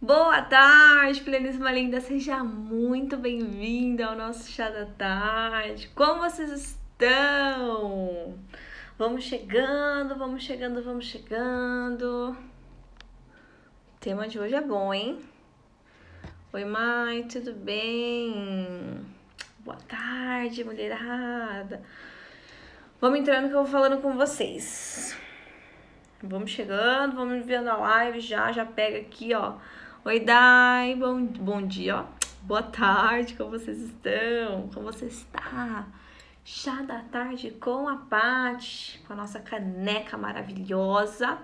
Boa tarde, pleníssima linda, seja muito bem-vinda ao nosso chá da tarde. Como vocês estão? Vamos chegando, vamos chegando, vamos chegando. O tema de hoje é bom, hein? Oi, Mai, tudo bem? Boa tarde, mulherada. Vamos entrando que eu vou falando com vocês. Vamos chegando, vamos vendo a live já pega aqui, ó. Oi, Dai, bom dia, ó. Boa tarde, como vocês estão? Como você está? Chá da tarde com a Paty, com a nossa caneca maravilhosa.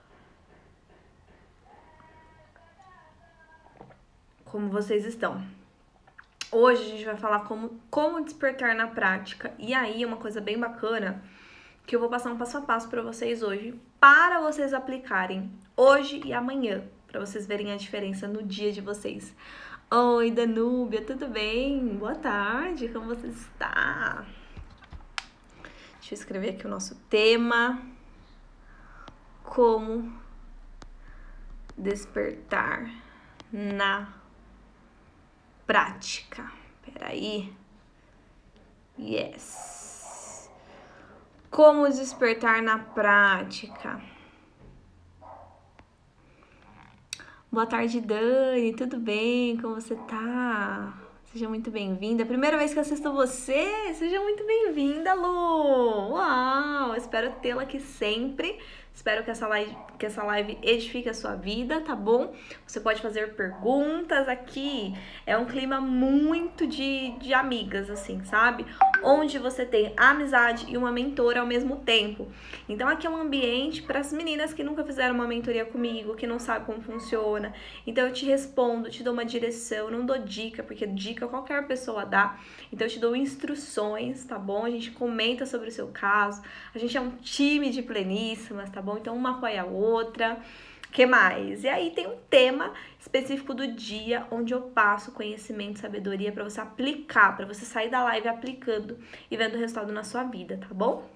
Como vocês estão? Hoje a gente vai falar como despertar na prática. E aí, uma coisa bem bacana, que eu vou passar um passo a passo para vocês hoje, para vocês aplicarem hoje e amanhã, para vocês verem a diferença no dia de vocês. Oi, Danúbia, tudo bem? Boa tarde, como você está? Deixa eu escrever aqui o nosso tema. Como despertar na prática. Peraí. Yes. Como despertar na prática. Boa tarde, Dani, tudo bem? Como você tá? Seja muito bem-vinda. Primeira vez que assisto você, seja muito bem-vinda, Lu! Uau! Espero tê-la aqui sempre. Espero que essa live edifique a sua vida, tá bom? Você pode fazer perguntas aqui. É um clima muito de amigas, assim, sabe? Onde você tem amizade e uma mentora ao mesmo tempo. Então aqui é um ambiente para as meninas que nunca fizeram uma mentoria comigo, que não sabem como funciona. Então eu te respondo, te dou uma direção, não dou dica, porque dica qualquer pessoa dá. Então eu te dou instruções, tá bom? A gente comenta sobre o seu caso. A gente é um time de pleníssimas, tá bom? Então uma apoia a outra. Que mais? E aí tem um tema específico do dia onde eu passo conhecimento e sabedoria para você aplicar, para você sair da live aplicando e vendo o resultado na sua vida, tá bom?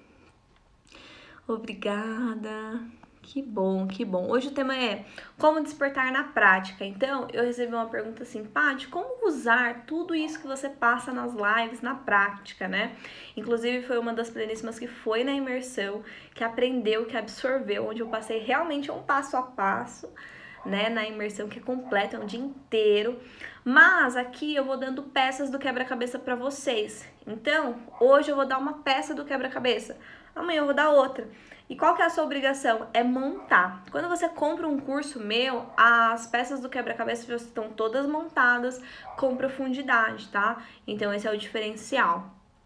Obrigada. Que bom, que bom. Hoje o tema é como despertar na prática. Então, eu recebi uma pergunta assim, Paty, como usar tudo isso que você passa nas lives na prática, né? Inclusive, foi uma das pleníssimas que foi na imersão, que aprendeu, que absorveu, onde eu passei realmente um passo a passo, né? Na imersão que é completa, é um dia inteiro. Mas aqui eu vou dando peças do quebra-cabeça para vocês. Então, hoje eu vou dar uma peça do quebra-cabeça. Amanhã eu vou dar outra. E qual que é a sua obrigação? É montar. Quando você compra um curso meu, as peças do quebra-cabeça já estão todas montadas com profundidade, tá? Então esse é o diferencial.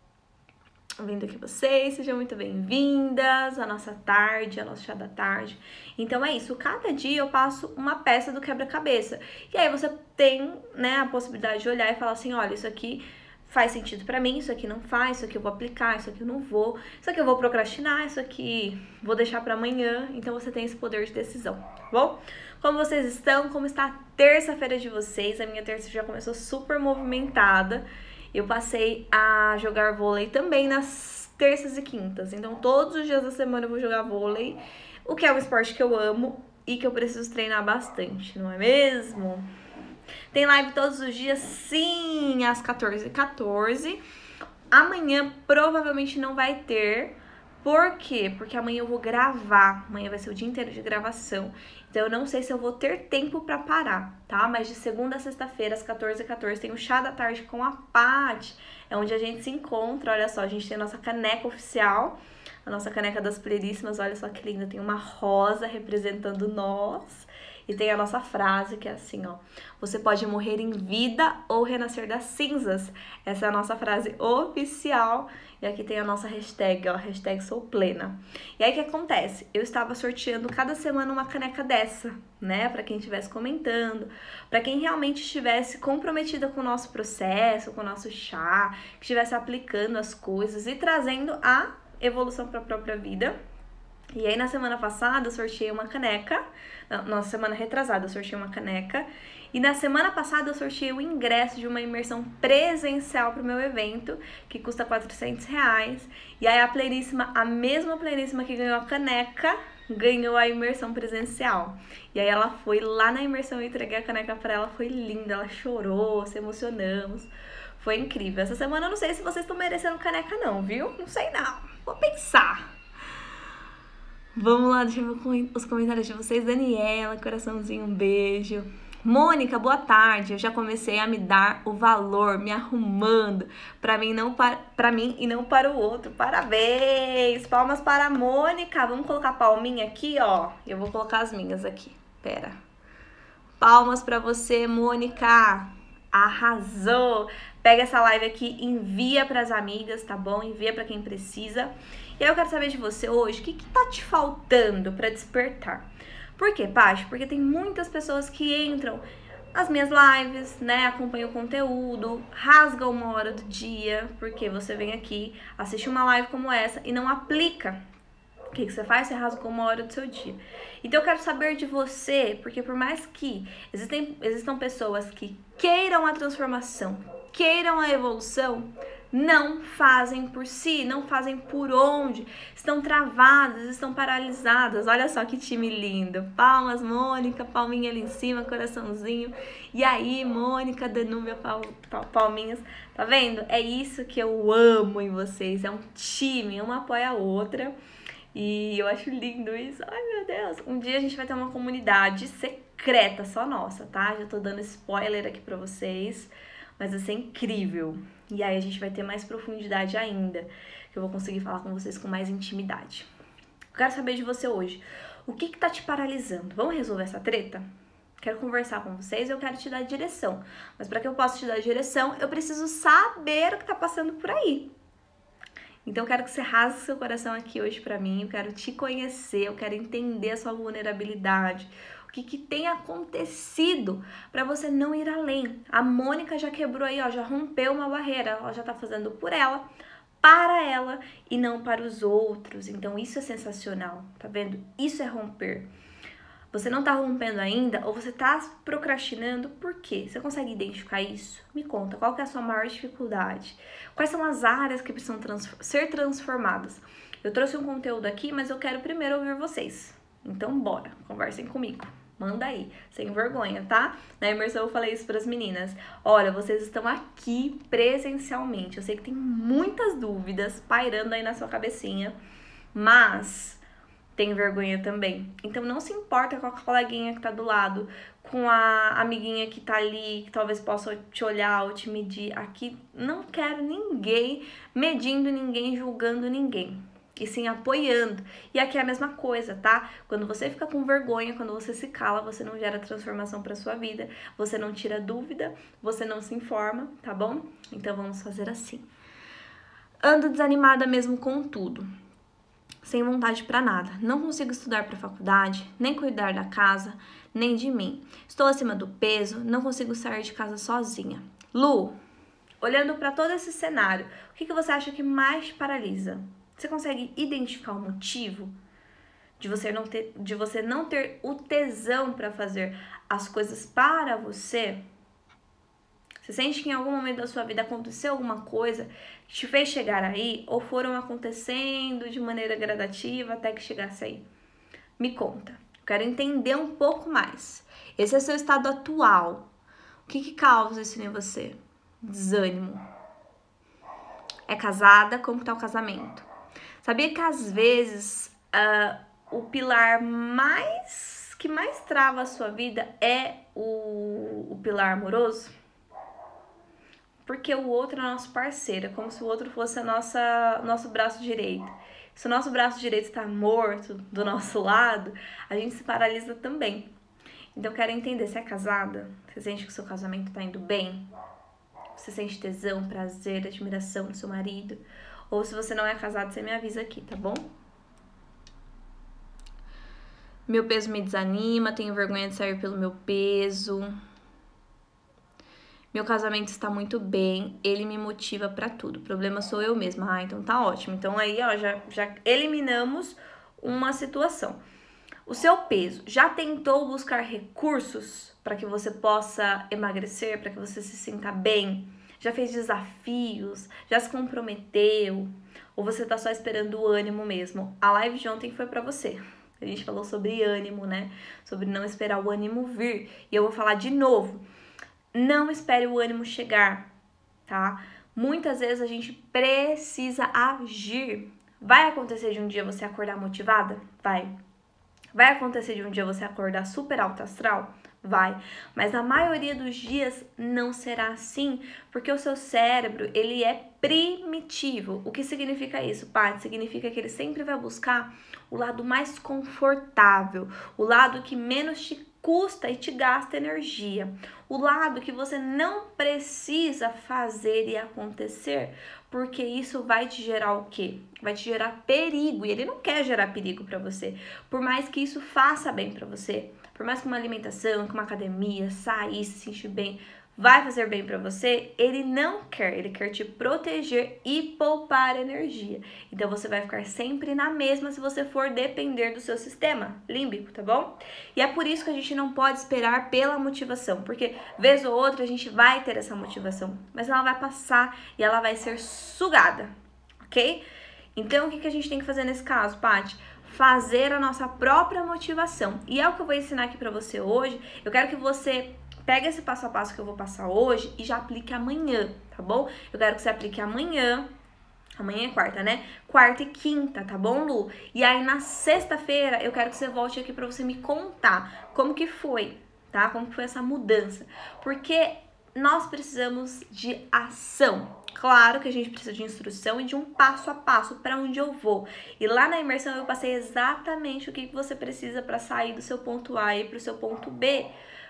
Vindo aqui vocês, sejam muito bem-vindas à nossa tarde, ao nosso chá da tarde. Então é isso, cada dia eu passo uma peça do quebra-cabeça. E aí você tem, né, a possibilidade de olhar e falar assim, olha, isso aqui faz sentido pra mim, isso aqui não faz, isso aqui eu vou aplicar, isso aqui eu não vou, isso aqui eu vou procrastinar, isso aqui vou deixar pra amanhã. Então você tem esse poder de decisão, tá bom? Como vocês estão? Como está a terça-feira de vocês? A minha terça já começou super movimentada. Eu passei a jogar vôlei também nas terças e quintas. Então todos os dias da semana eu vou jogar vôlei, o que é um esporte que eu amo e que eu preciso treinar bastante, não é mesmo? Tem live todos os dias, sim, às 14h14. Amanhã provavelmente não vai ter. Por quê? Porque amanhã eu vou gravar. Amanhã vai ser o dia inteiro de gravação. Então eu não sei se eu vou ter tempo pra parar, tá? Mas de segunda a sexta-feira, às 14h14, tem o chá da tarde com a Paty. É onde a gente se encontra, olha só. A gente tem a nossa caneca oficial. A nossa caneca das pleníssimas, olha só que linda. Tem uma rosa representando nós. E tem a nossa frase que é assim, ó. Você pode morrer em vida ou renascer das cinzas. Essa é a nossa frase oficial. E aqui tem a nossa hashtag, ó. Hashtag sou plena. E aí o que acontece? Eu estava sorteando cada semana uma caneca dessa, né? Pra quem estivesse comentando. Pra quem realmente estivesse comprometida com o nosso processo, com o nosso chá. Que estivesse aplicando as coisas e trazendo a evolução para a própria vida. E aí na semana passada eu sorteei uma caneca, na semana retrasada eu sorteei uma caneca, e na semana passada eu sorteei o ingresso de uma imersão presencial pro meu evento, que custa R$400, e aí a mesma pleníssima que ganhou a caneca, ganhou a imersão presencial. E aí ela foi lá na imersão, eu entreguei a caneca pra ela, foi linda, ela chorou, se emocionamos. Foi incrível. Essa semana eu não sei se vocês estão merecendo caneca não, viu? Não sei não. Vou pensar. Vamos lá, deixa eu ver os comentários de vocês. Daniela, coraçãozinho, um beijo. Mônica, boa tarde. Eu já comecei a me dar o valor, me arrumando para mim, para mim e não para o outro. Parabéns! Palmas para a Mônica. Vamos colocar palminha aqui, ó. Eu vou colocar as minhas aqui. Pera. Palmas para você, Mônica. Arrasou! Pega essa live aqui, envia para as amigas, tá bom? Envia para quem precisa. E aí eu quero saber de você hoje, o que tá te faltando para despertar? Por quê, Paty? Porque tem muitas pessoas que entram nas minhas lives, né? Acompanham o conteúdo, rasgam uma hora do dia, porque você vem aqui, assiste uma live como essa e não aplica. O que você faz? Você rasga uma hora do seu dia. Então eu quero saber de você, porque por mais que existam pessoas que queiram a transformação, queiram a evolução, não fazem por si, não fazem por onde, estão travadas, estão paralisadas. Olha só que time lindo. Palmas, Mônica, palminha ali em cima, coraçãozinho. E aí, Mônica, Danúbia, palminhas. Tá vendo? É isso que eu amo em vocês. É um time, uma apoia a outra. E eu acho lindo isso. Ai, meu Deus. Um dia a gente vai ter uma comunidade secreta, só nossa, tá? Já tô dando spoiler aqui pra vocês. Mas vai ser incrível. E aí a gente vai ter mais profundidade ainda, que eu vou conseguir falar com vocês com mais intimidade. Eu quero saber de você hoje. O que tá te paralisando? Vamos resolver essa treta? Quero conversar com vocês, eu quero te dar direção. Mas para que eu possa te dar direção, eu preciso saber o que tá passando por aí. Então eu quero que você rasgue seu coração aqui hoje pra mim, eu quero te conhecer, eu quero entender a sua vulnerabilidade. O que tem acontecido para você não ir além? A Mônica já quebrou aí, ó, já rompeu uma barreira, ela já tá fazendo por ela, para ela e não para os outros. Então isso é sensacional, tá vendo? Isso é romper. Você não tá rompendo ainda ou você tá procrastinando, por quê? Você consegue identificar isso? Me conta, qual que é a sua maior dificuldade? Quais são as áreas que precisam ser transformadas? Eu trouxe um conteúdo aqui, mas eu quero primeiro ouvir vocês. Então bora, conversem comigo. Manda aí, sem vergonha, tá? Na imersão eu falei isso para as meninas. Olha, vocês estão aqui presencialmente. Eu sei que tem muitas dúvidas pairando aí na sua cabecinha, mas tem vergonha também. Então não se importa com a coleguinha que tá do lado, com a amiguinha que tá ali, que talvez possa te olhar ou te medir. Aqui não quero ninguém medindo ninguém, julgando ninguém. E sim apoiando. E aqui é a mesma coisa, tá? Quando você fica com vergonha, quando você se cala, você não gera transformação pra sua vida, você não tira dúvida, você não se informa, tá bom? Então vamos fazer assim. Ando desanimada mesmo com tudo, sem vontade pra nada. Não consigo estudar pra faculdade, nem cuidar da casa, nem de mim. Estou acima do peso, não consigo sair de casa sozinha. Lu, olhando pra todo esse cenário, o que você acha que mais te paralisa? Você consegue identificar o motivo de você não ter o tesão para fazer as coisas para você? Você sente que em algum momento da sua vida aconteceu alguma coisa que te fez chegar aí ou foram acontecendo de maneira gradativa até que chegasse aí? Me conta. Eu quero entender um pouco mais. Esse é o seu estado atual. O que causa isso em você? Desânimo. É casada? Como está o casamento? Sabia que às vezes o pilar que mais trava a sua vida é o pilar amoroso? Porque o outro é nosso parceiro, é como se o outro fosse nosso braço direito. Se o nosso braço direito está morto do nosso lado, a gente se paralisa também. Então eu quero entender, você é casada? Você sente que o seu casamento está indo bem? Você sente tesão, prazer, admiração do seu marido? Ou se você não é casado, você me avisa aqui, tá bom? Meu peso me desanima, tenho vergonha de sair pelo meu peso. Meu casamento está muito bem, ele me motiva pra tudo. O problema sou eu mesma. Ah, então tá ótimo. Então aí, ó, já eliminamos uma situação. O seu peso, já tentou buscar recursos para que você possa emagrecer, para que você se sinta bem? Já fez desafios? Já se comprometeu? Ou você tá só esperando o ânimo mesmo? A live de ontem foi pra você. A gente falou sobre ânimo, né? Sobre não esperar o ânimo vir. E eu vou falar de novo. Não espere o ânimo chegar, tá? Muitas vezes a gente precisa agir. Vai acontecer de um dia você acordar motivada? Vai. Vai acontecer de um dia você acordar super alto astral? Vai. Mas na maioria dos dias não será assim, porque o seu cérebro, ele é primitivo. O que significa isso, Paty? Significa que ele sempre vai buscar o lado mais confortável, o lado que menos te custa e te gasta energia, o lado que você não precisa fazer e acontecer, porque isso vai te gerar o quê? Vai te gerar perigo, e ele não quer gerar perigo para você. Por mais que isso faça bem para você, por mais que uma alimentação, que uma academia, sair, se sentir bem, vai fazer bem para você, ele não quer, ele quer te proteger e poupar energia. Então você vai ficar sempre na mesma se você for depender do seu sistema límbico, tá bom? E é por isso que a gente não pode esperar pela motivação, porque vez ou outra a gente vai ter essa motivação, mas ela vai passar e ela vai ser sugada, ok? Então o que a gente tem que fazer nesse caso, Paty? Fazer a nossa própria motivação. E é o que eu vou ensinar aqui pra você hoje. Eu quero que você pegue esse passo a passo que eu vou passar hoje e já aplique amanhã, tá bom? Eu quero que você aplique amanhã. Amanhã é quarta, né? Quarta e quinta, tá bom, Lu? E aí na sexta-feira eu quero que você volte aqui pra você me contar como que foi, tá? Como que foi essa mudança. Porque nós precisamos de ação. Claro que a gente precisa de instrução e de um passo a passo para onde eu vou. E lá na imersão eu passei exatamente o que você precisa para sair do seu ponto A e para o seu ponto B.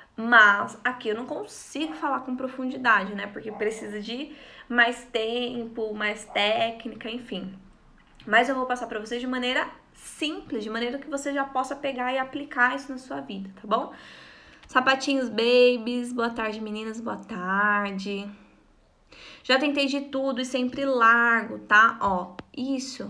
Mas aqui eu não consigo falar com profundidade, né? Porque precisa de mais tempo, mais técnica, enfim. Mas eu vou passar para vocês de maneira simples, de maneira que você já possa pegar e aplicar isso na sua vida, tá bom? Sapatinhos babies, boa tarde meninas, boa tarde. Já tentei de tudo e sempre largo, tá? Ó, isso.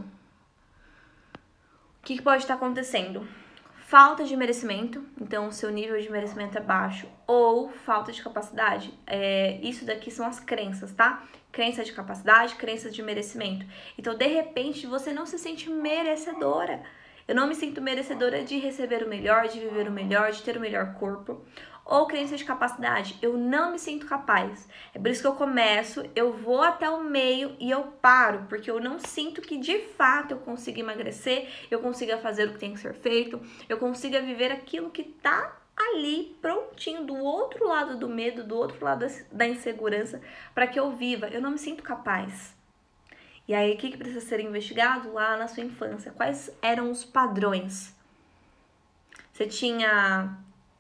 O que pode estar acontecendo? Falta de merecimento, então o seu nível de merecimento é baixo, ou falta de capacidade. Isso daqui são as crenças, tá? Crença de capacidade, crença de merecimento. Então, de repente, você não se sente merecedora. Eu não me sinto merecedora de receber o melhor, de viver o melhor, de ter o melhor corpo. Ou crença de capacidade, eu não me sinto capaz. É por isso que eu começo, eu vou até o meio e eu paro, porque eu não sinto que de fato eu consiga emagrecer, eu consiga fazer o que tem que ser feito, eu consiga viver aquilo que tá ali prontinho, do outro lado do medo, do outro lado da insegurança, para que eu viva. Eu não me sinto capaz. E aí, o que precisa ser investigado lá na sua infância? Quais eram os padrões? Você tinha...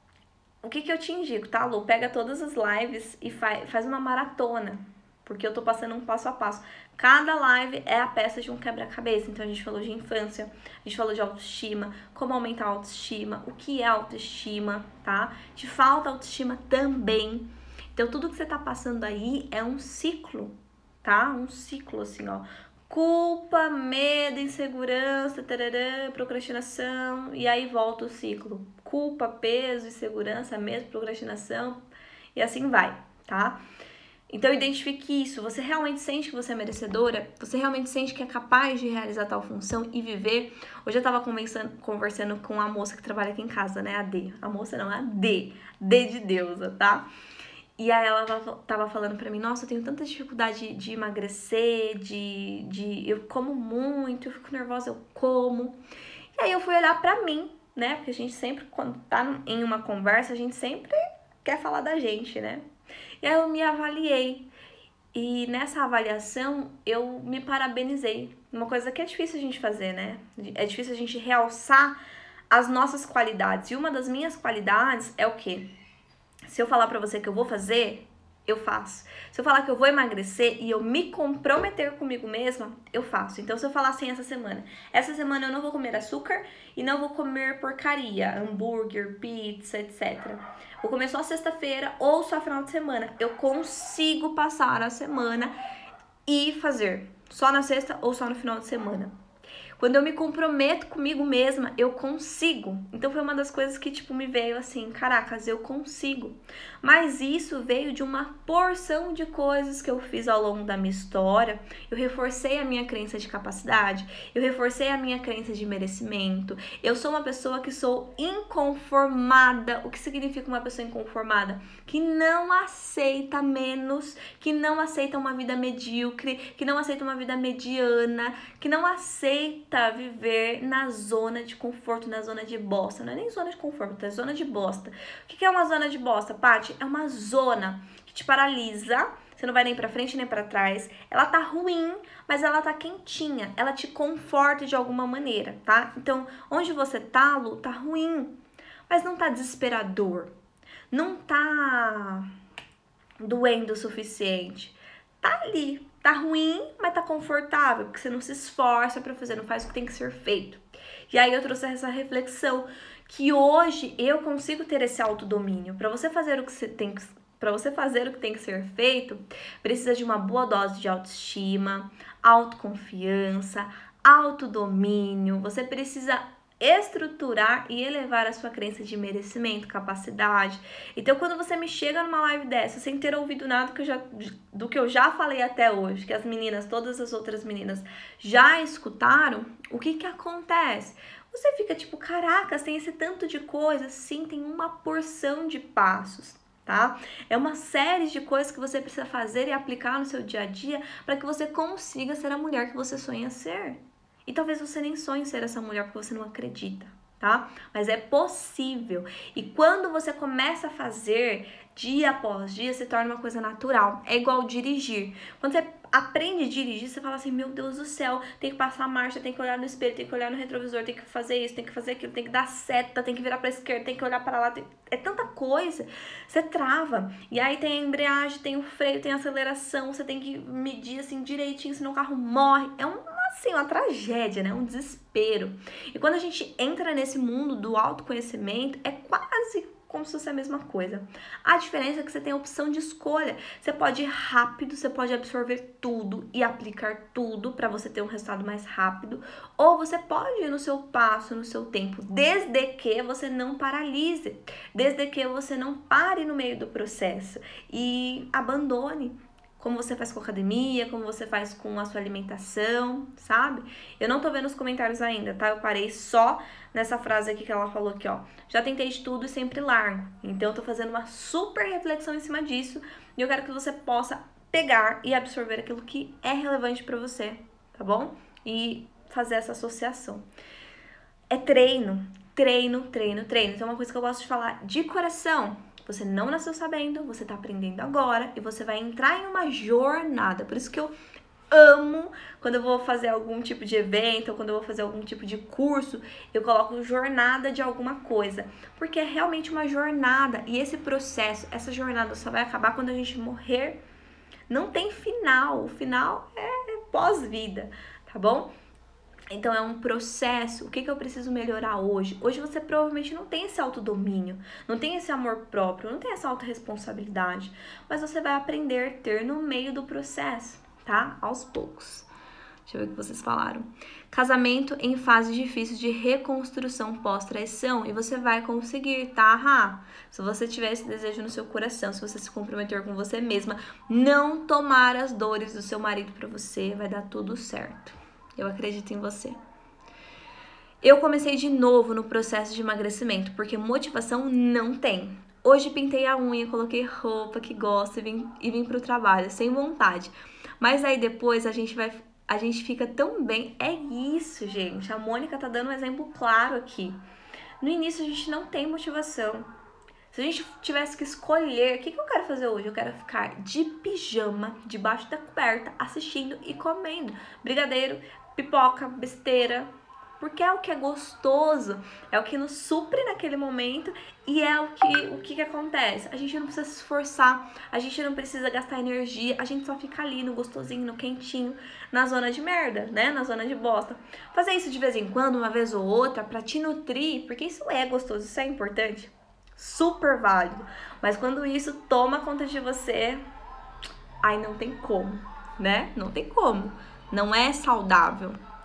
O que eu te indico, tá, Lu? Pega todas as lives e faz uma maratona, porque eu tô passando um passo a passo. Cada live é a peça de um quebra-cabeça. Então, a gente falou de infância, a gente falou de autoestima, como aumentar a autoestima, o que é autoestima, tá? Te falta autoestima também. Então, tudo que você tá passando aí é um ciclo, tá? Um ciclo, assim, ó. Culpa, medo, insegurança, tarará, procrastinação, e aí volta o ciclo. Culpa, peso, insegurança, medo, procrastinação, e assim vai, tá? Então, identifique isso. Você realmente sente que você é merecedora? Você realmente sente que é capaz de realizar tal função e viver? Hoje eu tava conversando com a moça que trabalha aqui em casa, né? A D. A moça não, a D. D de deusa, tá? E aí ela tava falando pra mim, nossa, eu tenho tanta dificuldade de emagrecer, eu como muito, eu fico nervosa, eu como. E aí eu fui olhar pra mim, né? Porque a gente sempre, quando tá em uma conversa, a gente sempre quer falar da gente, né? E aí eu me avaliei. E nessa avaliação, eu me parabenizei. Uma coisa que é difícil a gente fazer, né? É difícil a gente realçar as nossas qualidades. E uma das minhas qualidades é o quê? Se eu falar pra você que eu vou fazer, eu faço. Se eu falar que eu vou emagrecer e eu me comprometer comigo mesma, eu faço. Então, se eu falar assim essa semana eu não vou comer açúcar e não vou comer porcaria, hambúrguer, pizza, etc. Vou comer só sexta-feira ou só final de semana. Eu consigo passar a semana e fazer só na sexta ou só no final de semana. Quando eu me comprometo comigo mesma, eu consigo. Então foi uma das coisas que, tipo, me veio assim, caracas, eu consigo. Mas isso veio de uma porção de coisas que eu fiz ao longo da minha história. Eu reforcei a minha crença de capacidade, eu reforcei a minha crença de merecimento. Eu sou uma pessoa que sou inconformada. O que significa uma pessoa inconformada? Que não aceita menos, que não aceita uma vida medíocre, que não aceita uma vida mediana, que não aceita viver na zona de conforto, na zona de bosta. Não é nem zona de conforto, é zona de bosta. O que é uma zona de bosta, Paty? É uma zona que te paralisa, você não vai nem pra frente nem pra trás. Ela tá ruim, mas ela tá quentinha, ela te conforta de alguma maneira, tá? Então, onde você tá, Lu, tá ruim, mas não tá desesperador, não tá doendo o suficiente. Tá ali, tá ruim, mas tá confortável, porque você não se esforça pra fazer, não faz o que tem que ser feito. E aí eu trouxe essa reflexão que hoje eu consigo ter esse autodomínio. Para você fazer o que você tem que Para você fazer o que tem que ser feito, precisa de uma boa dose de autoestima, autoconfiança, autodomínio. Você precisa estruturar e elevar a sua crença de merecimento, capacidade. Então, quando você me chega numa live dessa, sem ter ouvido nada do que eu já falei até hoje, que as meninas, todas as outras meninas já escutaram, o que que acontece? Você fica tipo, caracas, tem esse tanto de coisa? Sim, tem uma porção de passos, tá? É uma série de coisas que você precisa fazer e aplicar no seu dia a dia para que você consiga ser a mulher que você sonha ser. E talvez você nem sonhe ser essa mulher porque você não acredita, tá? Mas é possível. E quando você começa a fazer dia após dia, se torna uma coisa natural. É igual dirigir. Quando você aprende a dirigir, você fala assim, meu Deus do céu, tem que passar a marcha, tem que olhar no espelho, tem que olhar no retrovisor, tem que fazer isso, tem que fazer aquilo, tem que dar seta, tem que virar pra esquerda, tem que olhar para lá. É tanta coisa. Você trava. E aí tem a embreagem, tem o freio, tem a aceleração, você tem que medir assim direitinho, senão o carro morre. É uma tragédia, né? Um desespero. E quando a gente entra nesse mundo do autoconhecimento, é quase como se fosse a mesma coisa. A diferença é que você tem a opção de escolha. Você pode ir rápido, você pode absorver tudo e aplicar tudo para você ter um resultado mais rápido, ou você pode ir no seu passo, no seu tempo, desde que você não paralise, desde que você não pare no meio do processo e abandone. Como você faz com a academia, como você faz com a sua alimentação, sabe? Eu não tô vendo os comentários ainda, tá? Eu parei só nessa frase aqui que ela falou aqui, ó. Já tentei de tudo e sempre largo. Então eu tô fazendo uma super reflexão em cima disso e eu quero que você possa pegar e absorver aquilo que é relevante pra você, tá bom? E fazer essa associação. É treino, treino, treino, treino. Então é uma coisa que eu gosto de falar de coração. Você não nasceu sabendo, você tá aprendendo agora e você vai entrar em uma jornada. Por isso que eu amo quando eu vou fazer algum tipo de evento ou quando eu vou fazer algum tipo de curso, eu coloco jornada de alguma coisa. Porque é realmente uma jornada e esse processo, essa jornada só vai acabar quando a gente morrer. Não tem final, o final é pós-vida, tá bom? Então é um processo. O que eu preciso melhorar hoje? Hoje você provavelmente não tem esse autodomínio, não tem esse amor próprio, não tem essa autorresponsabilidade, mas você vai aprender a ter no meio do processo, tá? Aos poucos. Deixa eu ver o que vocês falaram. Casamento em fase difícil de reconstrução pós-traição, e você vai conseguir, tá? Se você tiver esse desejo no seu coração, se você se comprometer com você mesma, não tomar as dores do seu marido pra você, vai dar tudo certo. Eu acredito em você. Eu comecei de novo no processo de emagrecimento, porque motivação não tem. Hoje pintei a unha, coloquei roupa que gosto e vim pro trabalho, sem vontade. Mas aí depois a gente fica tão bem. É isso, gente. A Mônica tá dando um exemplo claro aqui. No início a gente não tem motivação. Se a gente tivesse que escolher, o que eu quero fazer hoje? Eu quero ficar de pijama, debaixo da coberta, assistindo e comendo brigadeiro, pipoca, besteira, porque é o que é gostoso, é o que nos supre naquele momento e é o que acontece. A gente não precisa se esforçar, a gente não precisa gastar energia, a gente só fica ali no gostosinho, no quentinho, na zona de merda, né? Na zona de bosta. Fazer isso de vez em quando, uma vez ou outra, pra te nutrir, porque isso é gostoso, isso é importante, super válido. Mas quando isso toma conta de você, aí não tem como, né? Não tem como. Não é saudável.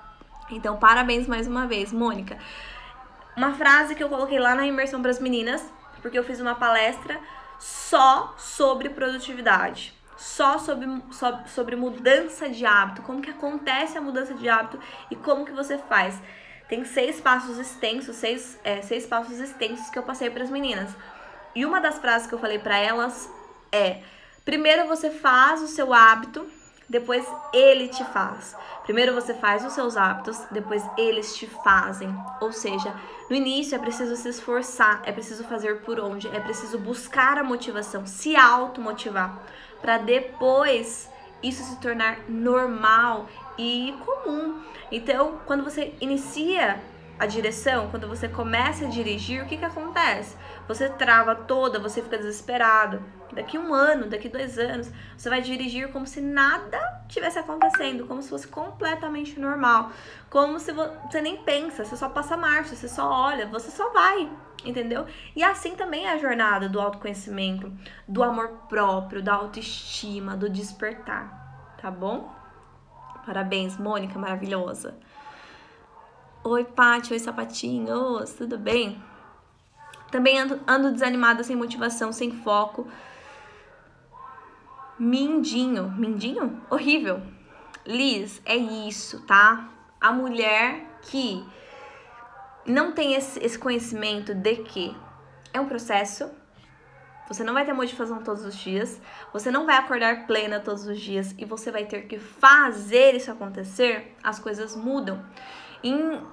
Então, parabéns mais uma vez, Mônica. Uma frase que eu coloquei lá na imersão para as meninas, porque eu fiz uma palestra só sobre produtividade, só sobre mudança de hábito, como que acontece a mudança de hábito e como que você faz. Tem 6 passos extensos, seis passos extensos que eu passei para as meninas. E uma das frases que eu falei para elas é: primeiro você faz o seu hábito, depois ele te faz. Primeiro você faz os seus hábitos, depois eles te fazem. Ou seja, no início é preciso se esforçar, é preciso fazer por onde, é preciso buscar a motivação, se automotivar, para depois isso se tornar normal e comum. Então, quando você inicia a direção, quando você começa a dirigir, o que acontece? Você trava toda, você fica desesperado. Daqui 1 ano, daqui 2 anos, você vai dirigir como se nada tivesse acontecendo, como se fosse completamente normal, como se você nem pensa, você só passa marcha, você só olha, você só vai, entendeu? E assim também é a jornada do autoconhecimento, do amor próprio, da autoestima, do despertar, tá bom? Parabéns, Mônica, maravilhosa. Oi, Paty, oi, sapatinhos, tudo bem? Também ando desanimada, sem motivação, sem foco. Mindinho? Horrível. Liz, é isso, tá? A mulher que não tem esse conhecimento de que é um processo, você não vai ter motivação todos os dias, você não vai acordar plena todos os dias e você vai ter que fazer isso acontecer, as coisas mudam. Em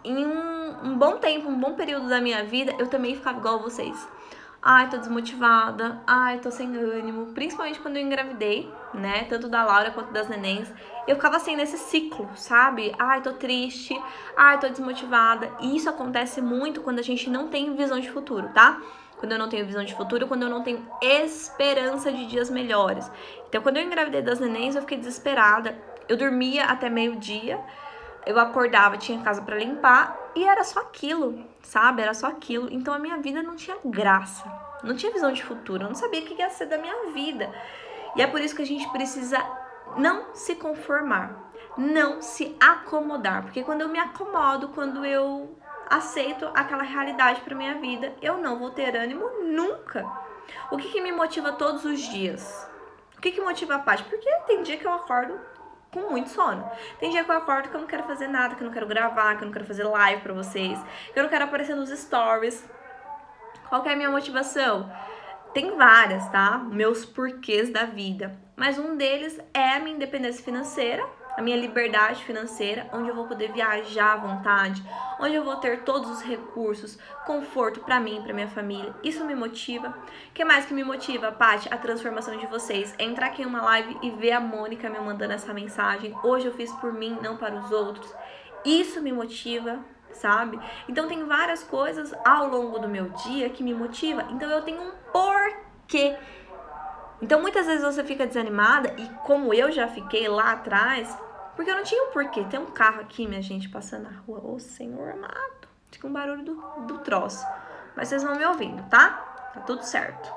um bom tempo, um bom período da minha vida, eu também ficava igual a vocês. Ai, tô desmotivada, ai, tô sem ânimo. Principalmente quando eu engravidei, né? Tanto da Laura quanto das nenéns. Eu ficava assim nesse ciclo, sabe? Ai, tô triste, ai, tô desmotivada. E isso acontece muito quando a gente não tem visão de futuro, tá? Quando eu não tenho visão de futuro, quando eu não tenho esperança de dias melhores. Então, quando eu engravidei das nenéns, eu fiquei desesperada. Eu dormia até meio-dia. Eu acordava, tinha casa pra limpar e era só aquilo, sabe? Era só aquilo. Então a minha vida não tinha graça, não tinha visão de futuro, eu não sabia o que ia ser da minha vida. E é por isso que a gente precisa não se conformar, não se acomodar. Porque quando eu me acomodo, quando eu aceito aquela realidade pra minha vida, eu não vou ter ânimo nunca. O que me motiva todos os dias? O que motiva a Paty? Porque tem dia que eu acordo com muito sono. Tem dia que eu acordo que eu não quero fazer nada, que eu não quero gravar, que eu não quero fazer live pra vocês, que eu não quero aparecer nos stories. Qual que é a minha motivação? Tem várias, tá? Meus porquês da vida. Mas um deles é a minha independência financeira, a minha liberdade financeira, onde eu vou poder viajar à vontade, onde eu vou ter todos os recursos, conforto pra mim, pra minha família. Isso me motiva. O que mais que me motiva, Paty? A transformação de vocês. É entrar aqui em uma live e ver a Mônica me mandando essa mensagem. Hoje eu fiz por mim, não para os outros. Isso me motiva, sabe? Então tem várias coisas ao longo do meu dia que me motiva. Então eu tenho um porquê. Então muitas vezes você fica desanimada, e como eu já fiquei lá atrás, porque eu não tinha um porquê. Tem um carro aqui, minha gente, passando na rua. Ô, Senhor amado. Fica um barulho do troço. Mas vocês vão me ouvindo, tá? Tá tudo certo.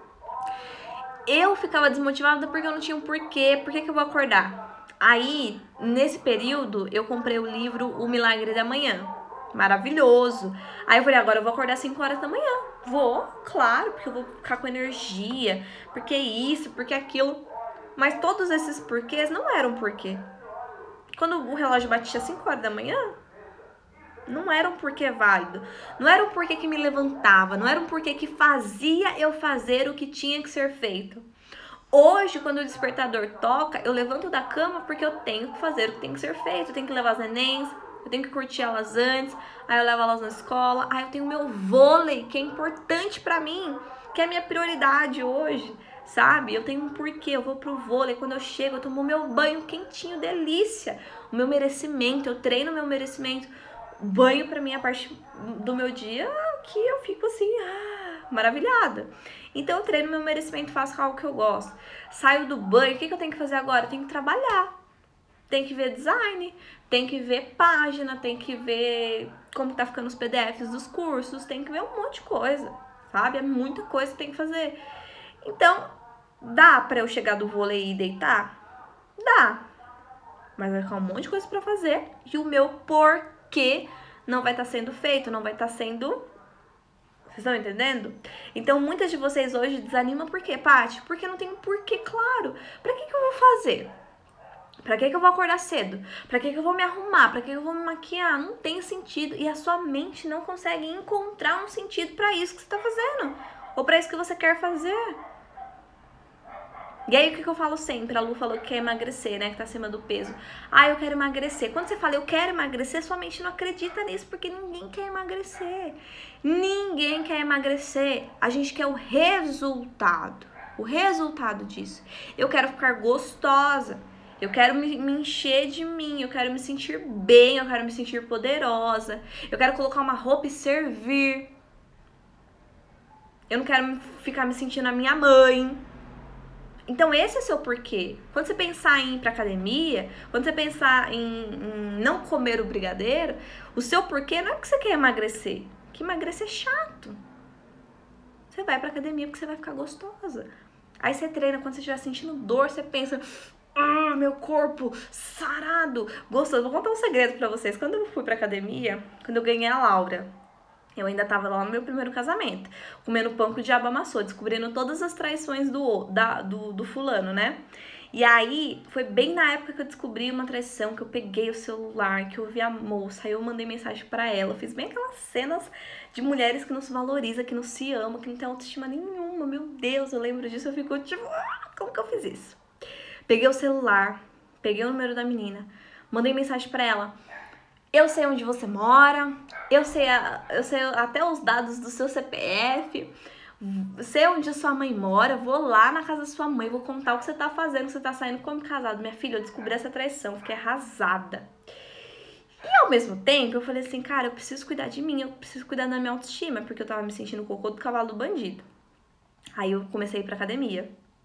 Eu ficava desmotivada porque eu não tinha um porquê. Por que eu vou acordar? Aí, nesse período, eu comprei o livro O Milagre da Manhã. Maravilhoso. Aí eu falei, agora eu vou acordar às 5 horas da manhã. Vou, claro, porque eu vou ficar com energia. Porque isso, porque aquilo. Mas todos esses porquês não eram porquê. Quando o relógio batia às 5 horas da manhã, não era um porquê válido. Não era um porquê que me levantava. Não era um porquê que fazia eu fazer o que tinha que ser feito. Hoje, quando o despertador toca, eu levanto da cama porque eu tenho que fazer o que tem que ser feito. Eu tenho que levar as nenéns, eu tenho que curtir elas antes, aí eu levo elas na escola, aí eu tenho meu vôlei, que é importante pra mim, que é a minha prioridade hoje, sabe? Eu tenho um porquê, eu vou pro vôlei, quando eu chego, eu tomo meu banho quentinho, delícia, o meu merecimento, eu treino o meu merecimento, banho pra mim é a parte do meu dia que eu fico assim, maravilhada. Então eu treino meu merecimento, faço algo que eu gosto. Saio do banho, o que eu tenho que fazer agora? Eu tenho que trabalhar. Tem que ver design, tem que ver página, tem que ver como tá ficando os PDFs dos cursos, tem que ver um monte de coisa, sabe? É muita coisa que tem que fazer. Então, dá pra eu chegar do vôlei e deitar? Dá. mas vai ficar um monte de coisa pra fazer e o meu porquê não vai estar sendo feito, não vai estar sendo... Vocês estão entendendo? Então, muitas de vocês hoje desanimam por quê, Paty? Porque não tem um porquê claro. Pra que eu vou fazer? Pra que eu vou acordar cedo? Pra que eu vou me arrumar? Pra que eu vou me maquiar? Não tem sentido. E a sua mente não consegue encontrar um sentido pra isso que você tá fazendo. Ou pra isso que você quer fazer. E aí, o que eu falo sempre? A Lu falou que quer emagrecer, né? Que tá acima do peso. Ah, eu quero emagrecer. Quando você fala eu quero emagrecer, sua mente não acredita nisso, porque ninguém quer emagrecer. Ninguém quer emagrecer. A gente quer o resultado. O resultado disso. Eu quero ficar gostosa. Eu quero me encher de mim. Eu quero me sentir bem. Eu quero me sentir poderosa. Eu quero colocar uma roupa e servir. Eu não quero ficar me sentindo a minha mãe. Então, esse é seu porquê. Quando você pensar em ir pra academia, quando você pensar em não comer o brigadeiro, o seu porquê não é porque você quer emagrecer. Que emagrecer é chato. Você vai pra academia porque você vai ficar gostosa. Aí você treina, quando você estiver sentindo dor, você pensa... meu corpo sarado, gostoso. Vou contar um segredo pra vocês. Quando eu fui pra academia, quando eu ganhei a Laura... Eu ainda tava lá no meu primeiro casamento, comendo pão que o diabo amassou, descobrindo todas as traições do fulano, né? E aí, foi bem na época que eu descobri uma traição, que eu peguei o celular, que eu vi a moça, aí eu mandei mensagem pra ela. Eu fiz bem aquelas cenas de mulheres que não se valorizam, que não se amam, que não tem autoestima nenhuma. Meu Deus, eu lembro disso, eu fico tipo, como que eu fiz isso? Peguei o celular, peguei o número da menina, mandei mensagem pra ela. Eu sei onde você mora, eu sei até os dados do seu CPF, sei onde a sua mãe mora, vou lá na casa da sua mãe, vou contar o que você tá fazendo, que você tá saindo como casado. Minha filha, eu descobri essa traição, fiquei arrasada. E ao mesmo tempo, eu falei assim, cara, eu preciso cuidar de mim, eu preciso cuidar da minha autoestima, porque eu tava me sentindo cocô do cavalo do bandido. Aí eu comecei a ir pra academia,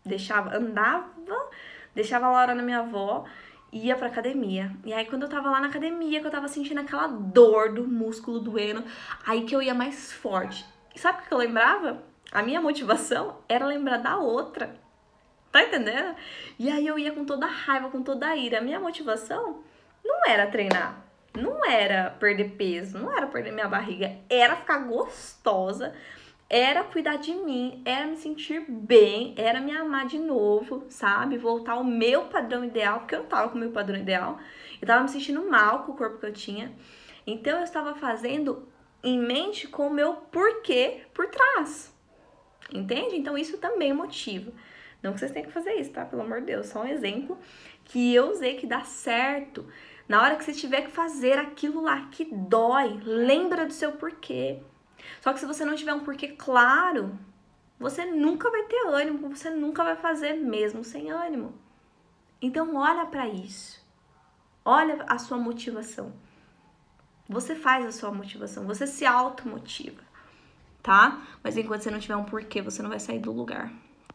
deixava a Laura na minha avó, ia pra academia. E aí, quando eu tava lá na academia, que eu tava sentindo aquela dor do músculo doendo, aí que eu ia mais forte. E sabe o que eu lembrava? A minha motivação era lembrar da outra. Tá entendendo? E aí eu ia com toda a raiva, com toda a ira. A minha motivação não era treinar, não era perder peso, não era perder minha barriga, era ficar gostosa, era cuidar de mim, era me sentir bem, era me amar de novo, sabe? Voltar ao meu padrão ideal, porque eu não tava com o meu padrão ideal. Eu tava me sentindo mal com o corpo que eu tinha. Então eu estava fazendo em mente com o meu porquê por trás. Entende? Então isso também motiva. Não que vocês tenham que fazer isso, tá? Pelo amor de Deus, só um exemplo que eu usei que dá certo. Na hora que você tiver que fazer aquilo lá que dói, lembra do seu porquê. Só que se você não tiver um porquê claro, você nunca vai ter ânimo, você nunca vai fazer mesmo sem ânimo. Então olha pra isso. Olha a sua motivação. Você faz a sua motivação, você se automotiva, tá? Mas enquanto você não tiver um porquê, você não vai sair do lugar.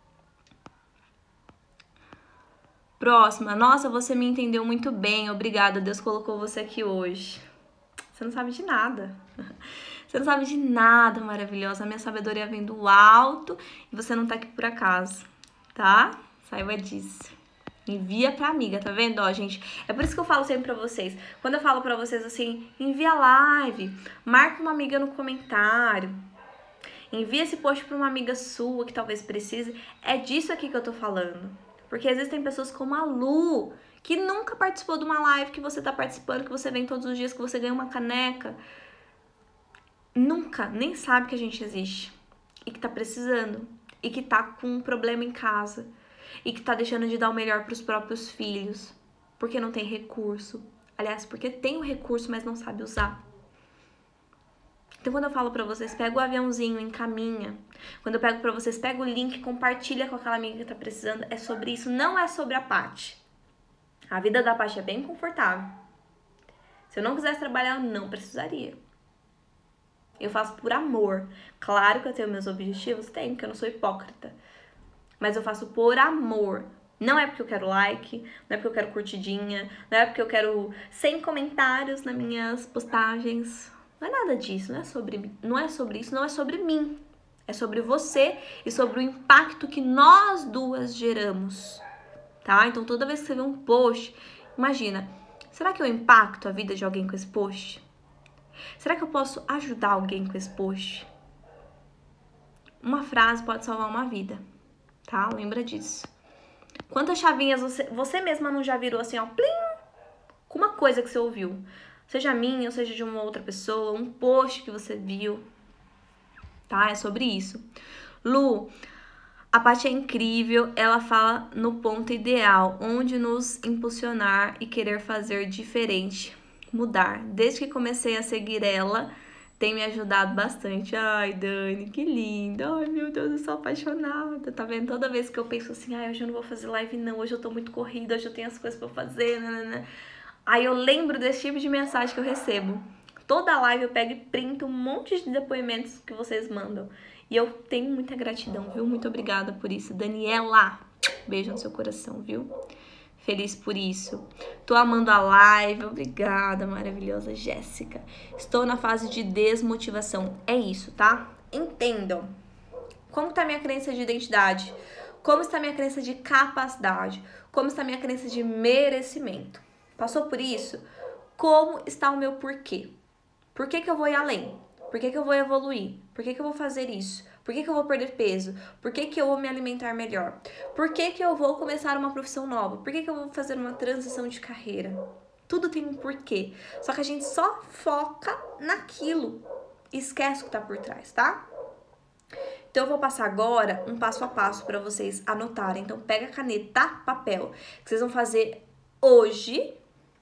Próxima. Nossa, você me entendeu muito bem. Obrigada, Deus colocou você aqui hoje. Você não sabe de nada. Você não sabe de nada, maravilhosa. A minha sabedoria vem do alto e você não tá aqui por acaso, tá? Saiba disso. Envia pra amiga, tá vendo? Ó, gente, é por isso que eu falo sempre pra vocês. Quando eu falo pra vocês assim, envia live, marca uma amiga no comentário, envia esse post pra uma amiga sua que talvez precise. É disso aqui que eu tô falando. Porque existem pessoas como a Lu, que nunca participou de uma live que você tá participando, que você vem todos os dias, que você ganha uma caneca. Nunca, nem sabe que a gente existe. E que tá precisando. E que tá com um problema em casa. E que tá deixando de dar o melhor pros próprios filhos. Porque não tem recurso. Aliás, porque tem o recurso, mas não sabe usar. Então, quando eu falo pra vocês, pega o aviãozinho, encaminha. Quando eu pego pra vocês, pega o link, compartilha com aquela amiga que tá precisando. É sobre isso, não é sobre a Paty. A vida da Paty é bem confortável. Se eu não quisesse trabalhar, eu não precisaria. Eu faço por amor. Claro que eu tenho meus objetivos, tenho, porque eu não sou hipócrita. Mas eu faço por amor. Não é porque eu quero like, não é porque eu quero curtidinha, não é porque eu quero 100 comentários nas minhas postagens. Não é nada disso, não é sobre isso, não é sobre mim. É sobre você e sobre o impacto que nós duas geramos, tá? Então toda vez que você vê um post, Imagina, será que eu impacto a vida de alguém com esse post? Será que eu posso ajudar alguém com esse post? Uma frase pode salvar uma vida, tá? Lembra disso. Quantas chavinhas você mesma não já virou assim, ó, plim, com uma coisa que você ouviu? Seja minha, ou seja de uma outra pessoa, um post que você viu, tá? É sobre isso. Lu, a Paty é incrível, ela fala no ponto ideal, onde nos impulsionar e querer fazer diferente, mudar. Desde que comecei a seguir ela, tem me ajudado bastante. Ai, Dani, que linda. Ai, meu Deus, eu sou apaixonada. Tá vendo? Toda vez que eu penso assim, ai, hoje eu não vou fazer live não, hoje eu tô muito corrida, hoje eu tenho as coisas pra fazer, né? Aí eu lembro desse tipo de mensagem que eu recebo. Toda live eu pego e printo um monte de depoimentos que vocês mandam. E eu tenho muita gratidão, viu? Muito obrigada por isso. Daniela, beijo no seu coração, viu? Feliz por isso. Tô amando a live. Obrigada, maravilhosa Jéssica. Estou na fase de desmotivação. É isso, tá? Entendam. Como tá minha crença de identidade? Como está minha crença de capacidade? Como está minha crença de merecimento? Passou por isso? Como está o meu porquê? Por que eu vou ir além? Por que eu vou evoluir? Por que eu vou fazer isso? Por que eu vou perder peso? Por que eu vou me alimentar melhor? Por que eu vou começar uma profissão nova? Por que eu vou fazer uma transição de carreira? Tudo tem um porquê. Só que a gente só foca naquilo e esquece o que tá por trás, tá? Então eu vou passar agora um passo a passo para vocês anotarem. Então pega caneta, papel, que vocês vão fazer hoje,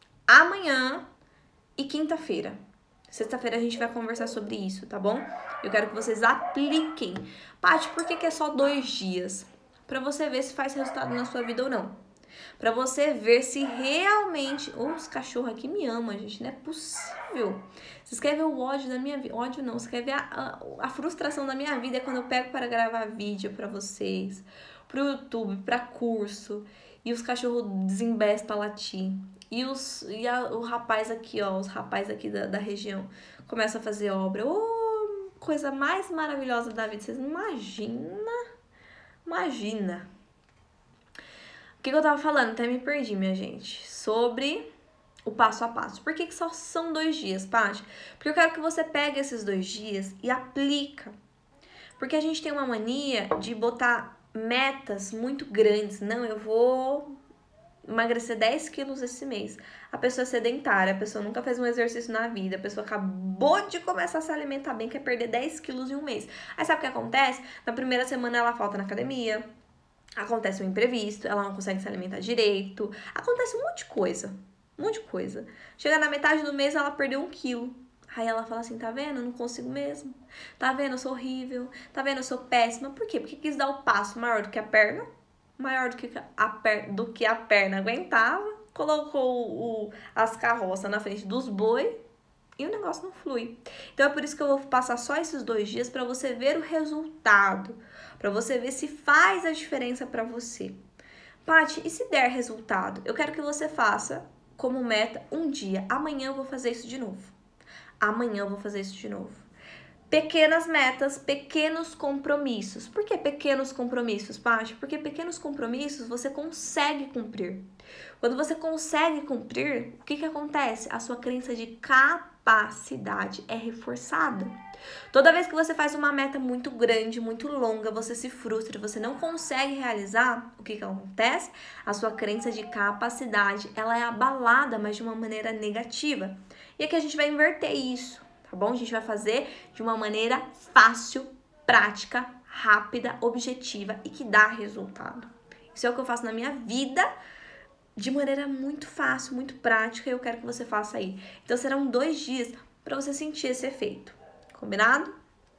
amanhã e quinta-feira. Sexta-feira a gente vai conversar sobre isso, tá bom? Eu quero que vocês apliquem. Paty, por que é só 2 dias? Pra você ver se faz resultado na sua vida ou não. Pra você ver se realmente... Os cachorros aqui me amam, gente. Não é possível. Vocês querem ver o ódio da minha vida? Ódio não. Você quer ver a frustração da minha vida é quando eu pego para gravar vídeo pra vocês. Pro YouTube, pra curso. E os cachorros desembestam a latir. O rapaz aqui, ó, os rapazes aqui da região começam a fazer obra. Oh, coisa mais maravilhosa da vida. Vocês não imaginam? Imagina. O que eu tava falando? Até me perdi, minha gente. Sobre o passo a passo. Por que só são 2 dias, Paty? Porque eu quero que você pegue esses 2 dias e aplica. Porque a gente tem uma mania de botar metas muito grandes. Não, eu vou emagrecer 10 quilos esse mês. A pessoa é sedentária, a pessoa nunca fez um exercício na vida, a pessoa acabou de começar a se alimentar bem, quer perder 10 quilos em um mês. Aí sabe o que acontece? Na primeira semana ela falta na academia, acontece um imprevisto, ela não consegue se alimentar direito, acontece um monte de coisa, um monte de coisa. Chega na metade do mês, ela perdeu 1 quilo. Aí ela fala assim, tá vendo? Eu não consigo mesmo. Tá vendo? Eu sou horrível. Tá vendo? Eu sou péssima. Por quê? Porque quis dar o passo maior do que a perna, maior do que a perna aguentava, colocou as carroças na frente dos boi e o negócio não flui. Então é por isso que eu vou passar só esses 2 dias para você ver o resultado, para você ver se faz a diferença para você. Paty, e se der resultado? Eu quero que você faça como meta 1 dia. Amanhã eu vou fazer isso de novo. Amanhã eu vou fazer isso de novo. Pequenas metas, pequenos compromissos. Por que pequenos compromissos, Paty? Porque pequenos compromissos você consegue cumprir. Quando você consegue cumprir, o que acontece? A sua crença de capacidade é reforçada. Toda vez que você faz uma meta muito grande, muito longa, você se frustra, você não consegue realizar, o que acontece? A sua crença de capacidade, ela é abalada, mas de uma maneira negativa. E aqui a gente vai inverter isso. Tá bom? A gente vai fazer de uma maneira fácil, prática, rápida, objetiva e que dá resultado. Isso é o que eu faço na minha vida de maneira muito fácil, muito prática e eu quero que você faça aí. Então serão 2 dias para você sentir esse efeito. Combinado?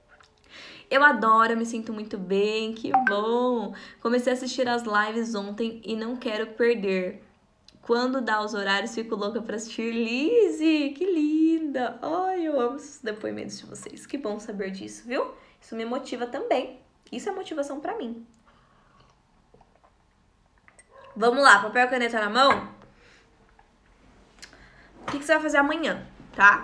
Eu adoro, eu me sinto muito bem, que bom! Comecei a assistir as lives ontem e não quero perder. Quando dá os horários, fico louca pra assistir. Lizzy, que linda! Ai, eu amo os depoimentos de vocês. Que bom saber disso, viu? Isso me motiva também. Isso é motivação pra mim. Vamos lá, papel e caneta na mão? O que você vai fazer amanhã, tá?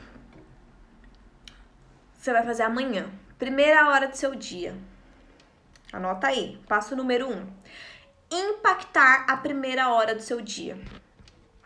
Você vai fazer amanhã. Primeira hora do seu dia. Anota aí. Passo número 1. Impactar a primeira hora do seu dia.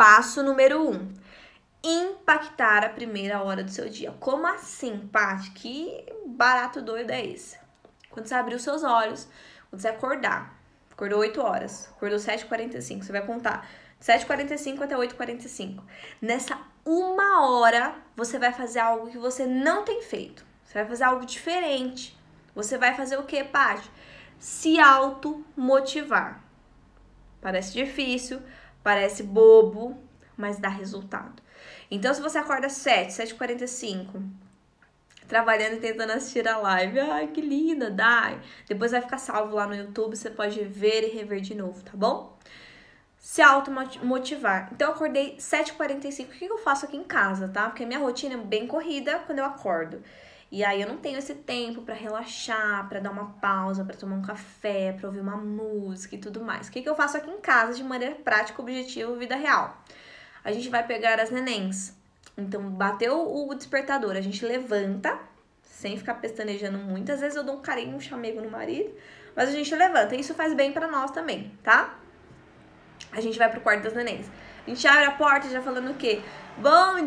Passo número 1. Impactar a primeira hora do seu dia. Como assim, Paty? Que barato doido é esse? Quando você abrir os seus olhos, quando você acordar, acordou 8 horas, acordou 7h45, você vai contar 7h45 até 8h45. Nessa 1 hora, você vai fazer algo que você não tem feito. Você vai fazer algo diferente. Você vai fazer o quê, Paty? Se automotivar. Parece difícil, parece bobo, mas dá resultado. Então, se você acorda 7h45, trabalhando e tentando assistir a live, ai, que linda, dai. Depois vai ficar salvo lá no YouTube, você pode ver e rever de novo, tá bom? Se automotivar. Então, eu acordei 7h45, o que eu faço aqui em casa, tá? Porque minha rotina é bem corrida quando eu acordo. E aí eu não tenho esse tempo pra relaxar, pra dar uma pausa, pra tomar um café, pra ouvir uma música e tudo mais. O que eu faço aqui em casa de maneira prática, objetiva, vida real? A gente vai pegar as nenéns. Então, bateu o despertador, a gente levanta, sem ficar pestanejando muito. Às vezes eu dou um carinho, um chamego no marido, mas a gente levanta. E isso faz bem pra nós também, tá? A gente vai pro quarto das nenéns. A gente abre a porta já falando o quê? Bom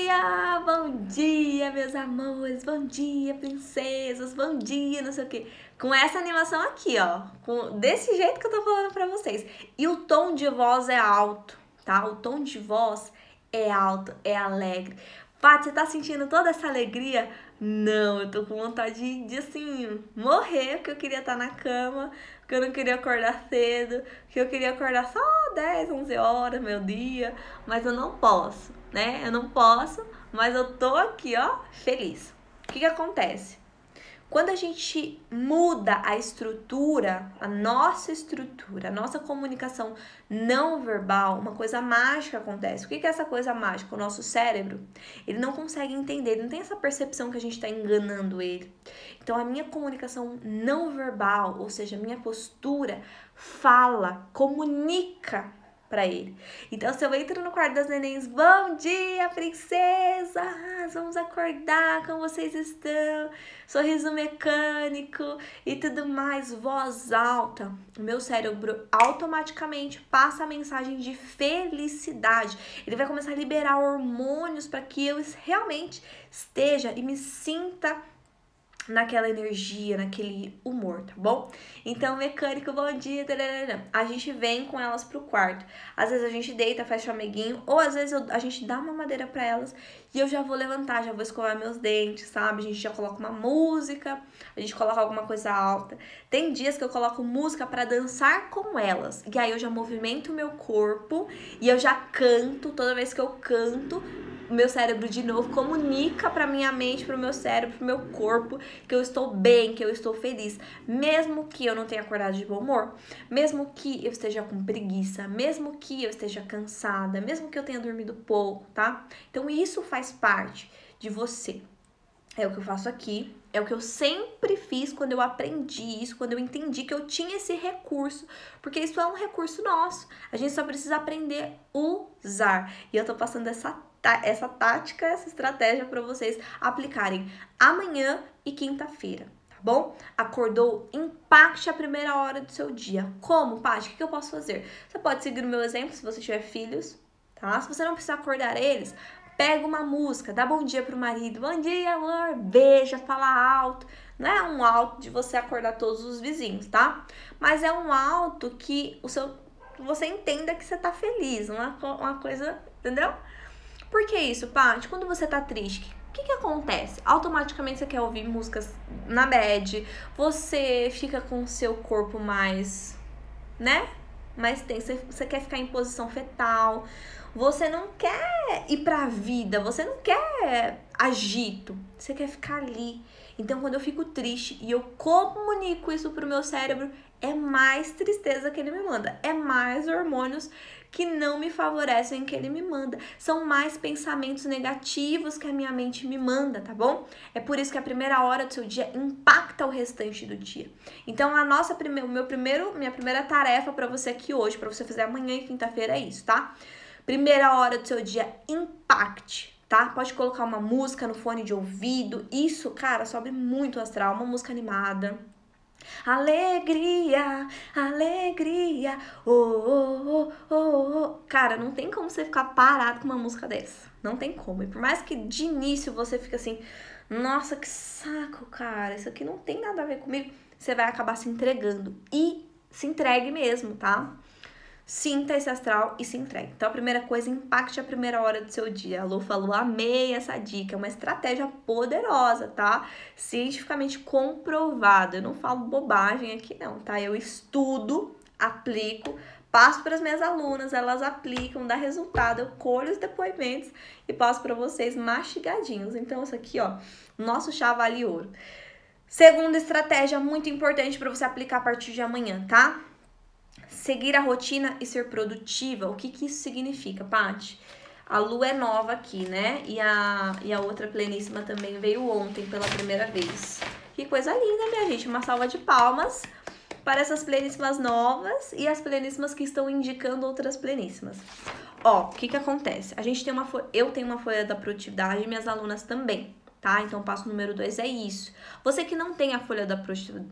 dia, meus amores, bom dia, princesas, bom dia, não sei o quê. Com essa animação aqui, ó, desse jeito que eu tô falando pra vocês. E o tom de voz é alto, tá? O tom de voz é alto, é alegre. Paty, você tá sentindo toda essa alegria? Não, eu tô com vontade de assim, morrer, porque eu queria estar na cama, porque eu não queria acordar cedo, que eu queria acordar só 10, 11 horas, meu dia, mas eu não posso, né? Eu não posso, mas eu tô aqui, ó, feliz. O que acontece? Quando a gente muda a estrutura, a nossa comunicação não verbal, uma coisa mágica acontece. O que é essa coisa mágica? O nosso cérebro, ele não consegue entender, ele não tem essa percepção que a gente está enganando ele. Então, a minha comunicação não verbal, ou seja, a minha postura, fala, comunica pra ele. Então, se eu entro no quarto das nenéns, bom dia, princesas, vamos acordar, como vocês estão? Sorriso mecânico e tudo mais, voz alta. O meu cérebro automaticamente passa a mensagem de felicidade. Ele vai começar a liberar hormônios para que eu realmente esteja e me sinta naquela energia, naquele humor, tá bom? Então, mecânico, bom dia, tararara. A gente vem com elas pro quarto. Às vezes a gente deita, faz chameguinho, ou às vezes a gente dá uma madeira pra elas e eu já vou levantar, já vou escovar meus dentes, sabe? A gente já coloca uma música, a gente coloca alguma coisa alta. Tem dias que eu coloco música pra dançar com elas, e aí eu já movimento o meu corpo e eu já canto. Toda vez que eu canto, o meu cérebro de novo comunica pra minha mente, pro meu cérebro, pro meu corpo que eu estou bem, que eu estou feliz, mesmo que eu não tenha acordado de bom humor, mesmo que eu esteja com preguiça, mesmo que eu esteja cansada, mesmo que eu tenha dormido pouco, tá? Então isso faz parte de você. É o que eu faço aqui, é o que eu sempre fiz quando eu aprendi isso, quando eu entendi que eu tinha esse recurso, porque isso é um recurso nosso, a gente só precisa aprender a usar. E eu tô passando essa tática, essa estratégia para vocês aplicarem amanhã e quinta-feira, tá bom? Acordou, impacte a primeira hora do seu dia. Como, Paty? O que eu posso fazer? Você pode seguir o meu exemplo se você tiver filhos, tá? Se você não precisar acordar eles, pega uma música, dá bom dia pro marido. Bom dia, amor. Beija, fala alto. Não é um alto de você acordar todos os vizinhos, tá? Mas é um alto que você entenda que você tá feliz, uma coisa, entendeu? Por que isso, Paty? Quando você tá triste, o que acontece? Automaticamente você quer ouvir músicas na bad, você fica com o seu corpo mais, né? Mais tenso, você quer ficar em posição fetal, você não quer ir pra vida, você não quer agito, você quer ficar ali. Então, quando eu fico triste e eu comunico isso pro meu cérebro, é mais tristeza que ele me manda, é mais hormônios que não me favorecem que ele me manda. São mais pensamentos negativos que a minha mente me manda, tá bom? É por isso que a primeira hora do seu dia impacta o restante do dia. Então, minha primeira tarefa para você aqui hoje, para você fazer amanhã e quinta-feira é isso, tá? Primeira hora do seu dia, impacte, tá? Pode colocar uma música no fone de ouvido. Isso, cara, sobe muito o astral, uma música animada. Alegria, alegria, oh, oh, oh, oh, oh. Cara, não tem como você ficar parado com uma música dessa. Não tem como. E por mais que de início você fique assim, nossa, que saco, cara, isso aqui não tem nada a ver comigo, você vai acabar se entregando. E se entregue mesmo, tá? Sinta esse astral e se entregue. Então, a primeira coisa, impacte a primeira hora do seu dia. A Lu falou, amei essa dica. É uma estratégia poderosa, tá? Cientificamente comprovado. Eu não falo bobagem aqui, não, tá? Eu estudo, aplico, passo para as minhas alunas, elas aplicam, dá resultado. Eu colho os depoimentos e passo para vocês mastigadinhos. Então, isso aqui, ó, nosso chá vale ouro. Segunda estratégia muito importante para você aplicar a partir de amanhã, tá? Seguir a rotina e ser produtiva. O que isso significa, Paty? A Lu é nova aqui, né? E a outra pleníssima também veio ontem pela primeira vez. Que coisa linda, minha gente. Uma salva de palmas para essas pleníssimas novas e as pleníssimas que estão indicando outras pleníssimas. Ó, o que acontece? Eu tenho uma folha da produtividade e minhas alunas também, tá? Então, o passo número 2 é isso. Você que não tem a folha da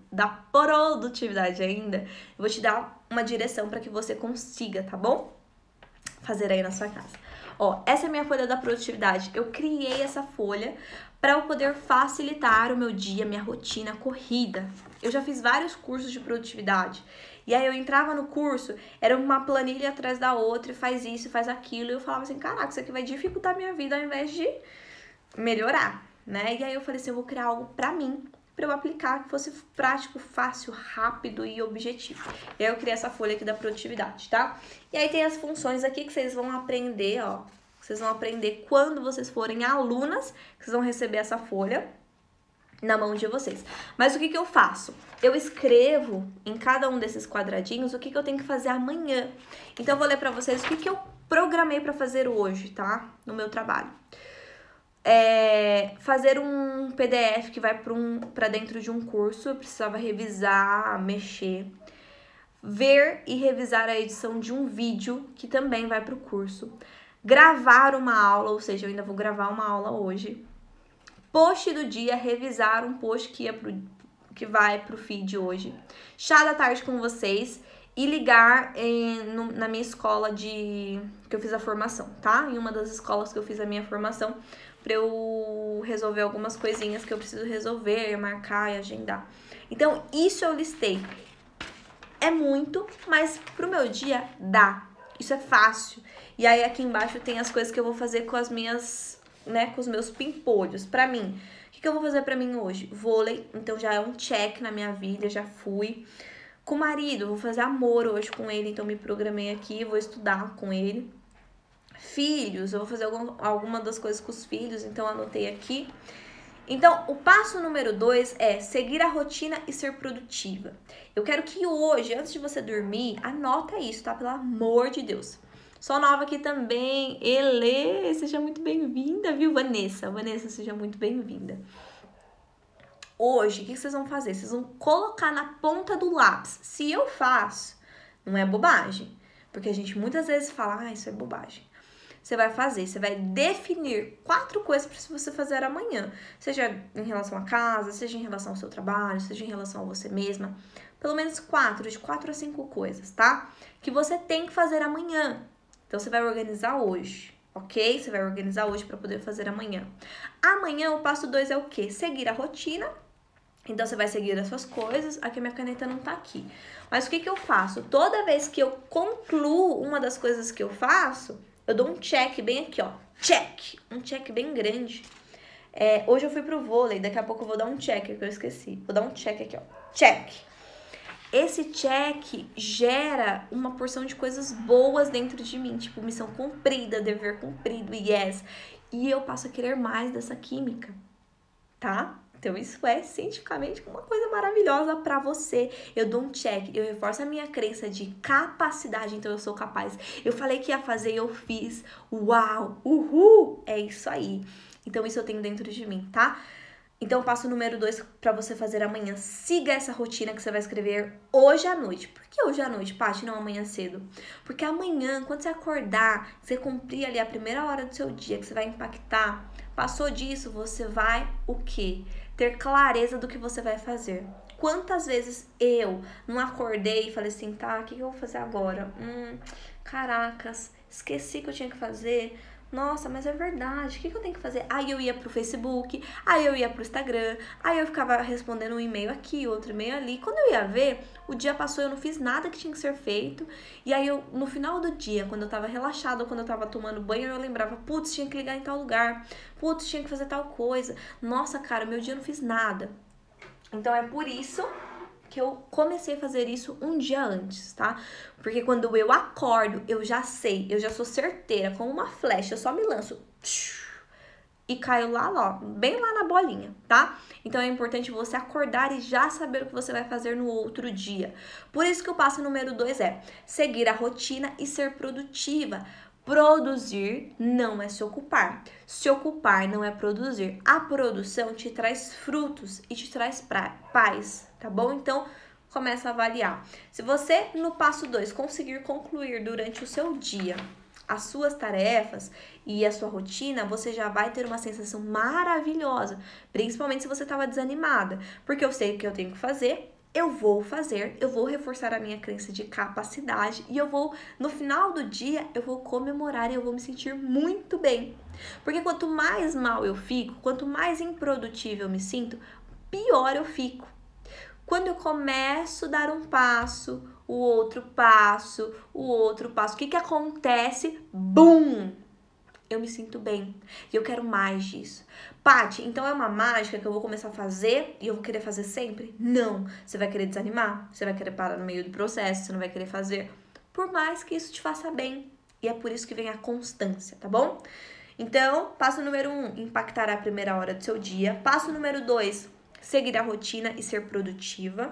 produtividade ainda, eu vou te dar uma direção para que você consiga, tá bom? Fazer aí na sua casa. Ó, essa é a minha folha da produtividade. Eu criei essa folha para eu poder facilitar o meu dia, minha rotina corrida. Eu já fiz vários cursos de produtividade. E aí eu entrava no curso, era uma planilha atrás da outra, e faz isso, faz aquilo. E eu falava assim, caraca, isso aqui vai dificultar a minha vida ao invés de melhorar, né? E aí eu falei assim, eu vou criar algo pra mim, pra eu aplicar, que fosse prático, fácil, rápido e objetivo. E aí eu criei essa folha aqui da produtividade, tá? E aí tem as funções aqui que vocês vão aprender, ó. Vocês vão aprender quando vocês forem alunas, que vocês vão receber essa folha na mão de vocês. Mas o que eu faço? Eu escrevo em cada um desses quadradinhos o que eu tenho que fazer amanhã. Então eu vou ler pra vocês o que eu programei pra fazer hoje, tá? No meu trabalho. Fazer um PDF que vai para dentro de um curso, eu precisava revisar, mexer, ver e revisar a edição de um vídeo que também vai para o curso, gravar uma aula, ou seja, eu ainda vou gravar uma aula hoje, post do dia, revisar um post que vai para o feed hoje, chá da tarde com vocês e ligar na minha escola que eu fiz a formação, tá? Em uma das escolas que eu fiz a minha formação, pra eu resolver algumas coisinhas que eu preciso resolver, marcar e agendar. Então, isso eu listei. É muito, mas pro meu dia dá. Isso é fácil. E aí aqui embaixo tem as coisas que eu vou fazer com as minhas, né, com os meus pimpolhos. Pra mim, o que eu vou fazer pra mim hoje? Vôlei, então já é um check na minha vida, já fui. Com o marido, vou fazer amor hoje com ele, então me programei aqui, vou estudar com ele. Filhos, eu vou fazer alguma das coisas com os filhos, então anotei aqui. Então, o passo número 2 é seguir a rotina e ser produtiva. Eu quero que hoje, antes de você dormir, anota isso, tá? Pelo amor de Deus. Sou nova aqui também. Elê, seja muito bem-vinda, viu, Vanessa? Vanessa, seja muito bem-vinda. Hoje, o que vocês vão fazer? Vocês vão colocar na ponta do lápis. Se eu faço, não é bobagem. Porque a gente muitas vezes fala, isso é bobagem. Você vai fazer, você vai definir 4 coisas para você fazer amanhã. Seja em relação à casa, seja em relação ao seu trabalho, seja em relação a você mesma. Pelo menos 4, de 4 a 5 coisas, tá? Que você tem que fazer amanhã. Então, você vai organizar hoje, ok? Você vai organizar hoje para poder fazer amanhã. Amanhã, o passo 2 é o quê? Seguir a rotina. Então, você vai seguir as suas coisas. Aqui, a minha caneta não tá aqui. Mas o que eu faço? Toda vez que eu concluo uma das coisas que eu faço, eu dou um check bem aqui, ó. Check! Um check bem grande. Hoje eu fui pro vôlei, daqui a pouco eu vou dar um check, que eu esqueci. Vou dar um check aqui, ó. Check! Esse check gera uma porção de coisas boas dentro de mim. Tipo, missão cumprida, dever cumprido, yes. E eu passo a querer mais dessa química, tá? Então, isso é cientificamente uma coisa maravilhosa pra você. Eu dou um check, eu reforço a minha crença de capacidade, então eu sou capaz. Eu falei que ia fazer e eu fiz. Uau! Uhul! É isso aí. Então, isso eu tenho dentro de mim, tá? Então, passo número 2 pra você fazer amanhã. Siga essa rotina que você vai escrever hoje à noite. Por que hoje à noite, Paty, não amanhã cedo? Porque amanhã, quando você acordar, você cumprir ali a primeira hora do seu dia, que você vai impactar, passou disso, você vai o quê? Ter clareza do que você vai fazer. Quantas vezes eu não acordei e falei assim, tá, o que eu vou fazer agora? Caracas, esqueci que eu tinha que fazer. Nossa, mas é verdade, o que eu tenho que fazer? Aí eu ia pro Facebook, aí eu ia pro Instagram, aí eu ficava respondendo um e-mail aqui, outro e-mail ali. Quando eu ia ver, o dia passou, eu não fiz nada que tinha que ser feito. E aí eu, no final do dia, quando eu tava relaxada, quando eu tava tomando banho, eu lembrava, putz, tinha que ligar em tal lugar, putz, tinha que fazer tal coisa. Nossa, cara, meu dia eu não fiz nada. Então é por isso que eu comecei a fazer isso um dia antes, tá? Porque quando eu acordo, eu já sei, eu já sou certeira, como uma flecha, eu só me lanço e caio lá, ó, bem lá na bolinha, tá? Então é importante você acordar e já saber o que você vai fazer no outro dia. Por isso que o passo número 2 é seguir a rotina e ser produtiva. Produzir não é se ocupar. Se ocupar não é produzir. A produção te traz frutos e te traz paz, tá bom? Então, começa a avaliar. Se você, no passo 2, conseguir concluir durante o seu dia as suas tarefas e a sua rotina, você já vai ter uma sensação maravilhosa, principalmente se você estava desanimada, porque eu sei o que eu tenho que fazer, eu vou fazer, eu vou reforçar a minha crença de capacidade e eu vou, no final do dia, eu vou comemorar e eu vou me sentir muito bem. Porque quanto mais mal eu fico, quanto mais improdutível eu me sinto, pior eu fico. Quando eu começo a dar um passo, o outro passo, o que acontece? Bum! Eu me sinto bem e eu quero mais disso. Paty, então é uma mágica que eu vou começar a fazer e eu vou querer fazer sempre? Não. Você vai querer desanimar? Você vai querer parar no meio do processo? Você não vai querer fazer? Por mais que isso te faça bem. E é por isso que vem a constância, tá bom? Então, passo número 1, impactar a primeira hora do seu dia. Passo número 2, seguir a rotina e ser produtiva,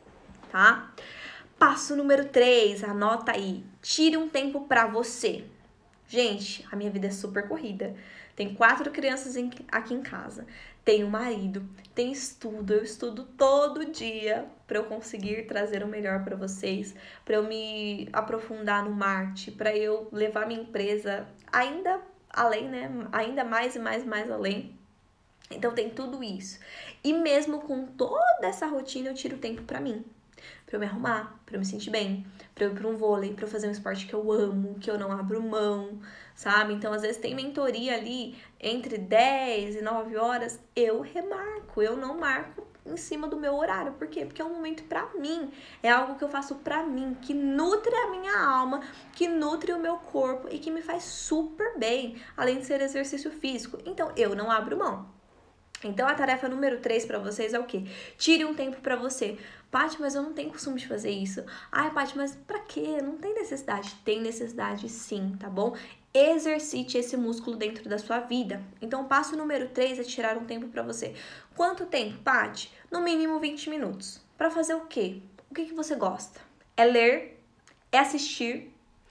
tá? Passo número 3, anota aí. Tire um tempo pra você. Gente, a minha vida é super corrida. Tem 4 crianças aqui em casa. Tenho marido, tem estudo. Eu estudo todo dia para eu conseguir trazer o melhor para vocês, para eu me aprofundar no marketing, para eu levar minha empresa ainda além, né? Ainda mais e mais além. Então tem tudo isso. E mesmo com toda essa rotina, eu tiro tempo para mim. Pra eu me arrumar, pra eu me sentir bem, pra eu ir pra um vôlei, pra eu fazer um esporte que eu amo, que eu não abro mão, sabe? Então, às vezes, tem mentoria ali entre 10 e 9 horas, eu remarco, eu não marco em cima do meu horário. Por quê? Porque é um momento pra mim, é algo que eu faço pra mim, que nutre a minha alma, que nutre o meu corpo e que me faz super bem, além de ser exercício físico. Então, eu não abro mão. Então, a tarefa número 3 para vocês é o quê? Tire um tempo para você. Paty, mas eu não tenho costume de fazer isso. Ai, Paty, mas pra quê? Não tem necessidade. Tem necessidade sim, tá bom? Exercite esse músculo dentro da sua vida. Então, o passo número 3 é tirar um tempo para você. Quanto tempo, Paty? No mínimo 20 minutos. Para fazer o quê? O que você gosta? É ler? É assistir?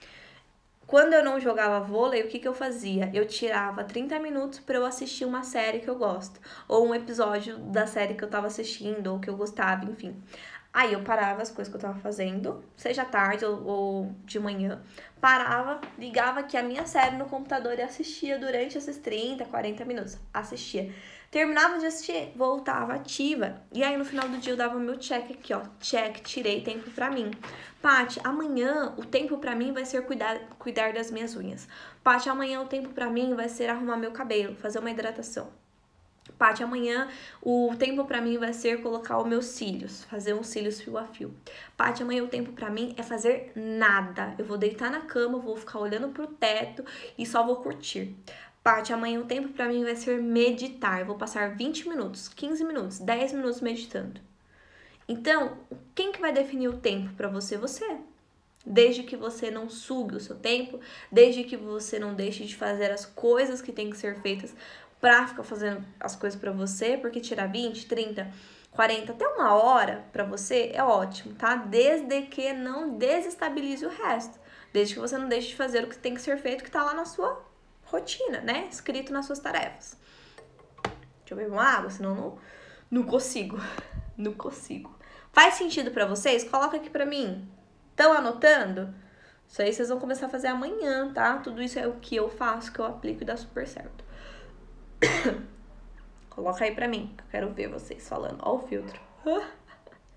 Quando eu não jogava vôlei, o que eu fazia? Eu tirava 30 minutos para eu assistir uma série que eu gosto, ou um episódio da série que eu tava assistindo, ou que eu gostava, enfim. Aí eu parava as coisas que eu tava fazendo, seja tarde ou de manhã, parava, ligava aqui a minha série no computador e assistia durante esses 30, 40 minutos. Assistia. Terminava de assistir, voltava ativa. E aí no final do dia eu dava o meu check aqui, ó. Check, tirei tempo pra mim. Paty, amanhã o tempo pra mim vai ser cuidar das minhas unhas. Paty, amanhã o tempo pra mim vai ser arrumar meu cabelo, fazer uma hidratação. Paty, amanhã o tempo pra mim vai ser colocar os meus cílios, fazer uns cílios fio a fio. Paty, amanhã o tempo pra mim é fazer nada. Eu vou deitar na cama, vou ficar olhando pro teto e só vou curtir. Paty, amanhã o tempo pra mim vai ser meditar. Eu vou passar 20 minutos, 15 minutos, 10 minutos meditando. Então, quem que vai definir o tempo pra você? Você. Desde que você não sugue o seu tempo, desde que você não deixe de fazer as coisas que tem que ser feitas pra ficar fazendo as coisas pra você, porque tirar 20, 30, 40, até uma hora pra você é ótimo, tá? Desde que não desestabilize o resto. Desde que você não deixe de fazer o que tem que ser feito, que tá lá na sua rotina, né? Escrito nas suas tarefas. Deixa eu beber uma água, senão não consigo. Não consigo. Faz sentido pra vocês? Coloca aqui pra mim. Estão anotando? Isso aí vocês vão começar a fazer amanhã, tá? Tudo isso é o que eu faço, que eu aplico e dá super certo. Coloca aí pra mim, que eu quero ver vocês falando. Ó o filtro.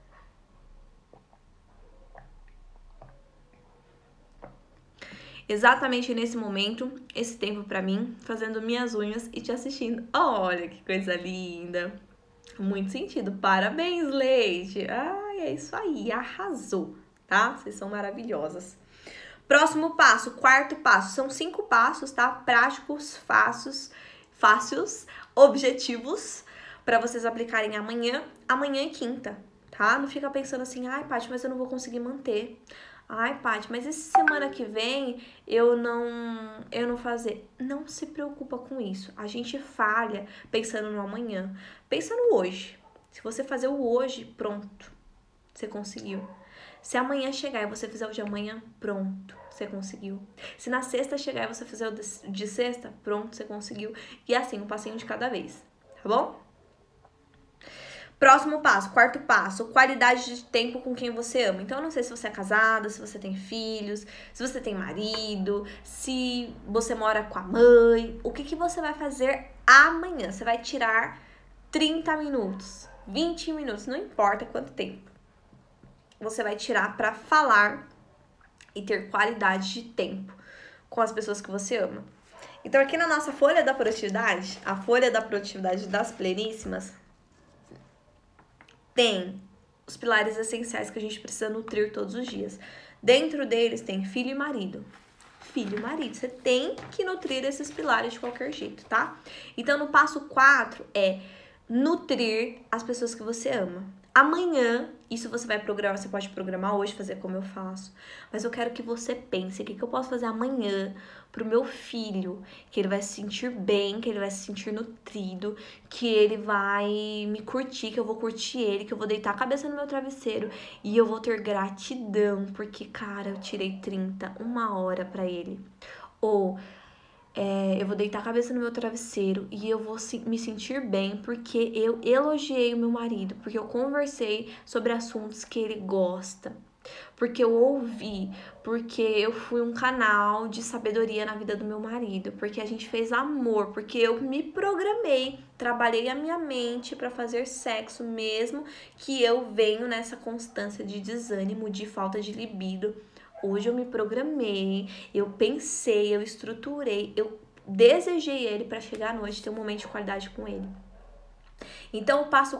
exatamente nesse momento, esse tempo pra mim, fazendo minhas unhas e te assistindo. Olha que coisa linda! Muito sentido. Parabéns, Leite! Ai, é isso aí, arrasou, tá? Vocês são maravilhosas. Próximo passo, quarto passo. São 5 passos, tá? Práticos, fáceis, objetivos, para vocês aplicarem amanhã. Amanhã é quinta, tá? Não fica pensando assim, ai, Paty, mas eu não vou conseguir manter. Ai, Paty, mas essa semana que vem eu não fazer. Não se preocupa com isso. A gente falha pensando no amanhã. Pensa no hoje. Se você fazer o hoje, pronto. Você conseguiu. Se amanhã chegar e você fizer o de amanhã, pronto, você conseguiu. Se na sexta chegar e você fizer o de sexta, pronto, você conseguiu. E assim, um passinho de cada vez, tá bom? Próximo passo, quarto passo, qualidade de tempo com quem você ama. Então, eu não sei se você é casada, se você tem filhos, se você tem marido, se você mora com a mãe. O que você vai fazer amanhã? Você vai tirar 30 minutos, 20 minutos, não importa quanto tempo. Você vai tirar para falar e ter qualidade de tempo com as pessoas que você ama. Então, aqui na nossa folha da produtividade, a folha da produtividade das pleníssimas, tem os pilares essenciais que a gente precisa nutrir todos os dias. Dentro deles tem filho e marido. Filho e marido. Você tem que nutrir esses pilares de qualquer jeito, tá? Então, no passo 4 é nutrir as pessoas que você ama. Amanhã, isso você vai programar, você pode programar hoje, fazer como eu faço. Mas eu quero que você pense, o que eu posso fazer amanhã pro meu filho, que ele vai se sentir bem, que ele vai se sentir nutrido, que ele vai me curtir, que eu vou curtir ele, que eu vou deitar a cabeça no meu travesseiro e eu vou ter gratidão, porque, cara, eu tirei 1 hora pra ele. Ou eu vou deitar a cabeça no meu travesseiro e eu vou me sentir bem porque eu elogiei o meu marido, porque eu conversei sobre assuntos que ele gosta, porque eu ouvi, porque eu fui um canal de sabedoria na vida do meu marido, porque a gente fez amor, porque eu me programei, trabalhei a minha mente para fazer sexo mesmo que eu venho nessa constância de desânimo, de falta de libido. Hoje eu me programei, eu pensei, eu estruturei, eu desejei ele para chegar à noite e ter um momento de qualidade com ele. Então, o passo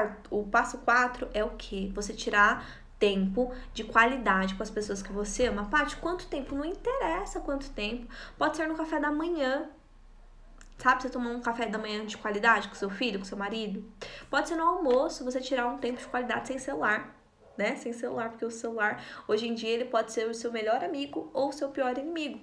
4 é o quê? Você tirar tempo de qualidade com as pessoas que você ama. Paty, quanto tempo? Não interessa quanto tempo. Pode ser no café da manhã. Sabe, você tomar um café da manhã de qualidade com seu filho, com seu marido? Pode ser no almoço, você tirar um tempo de qualidade sem celular. Né? Sem celular, porque o celular, hoje em dia, ele pode ser o seu melhor amigo ou o seu pior inimigo.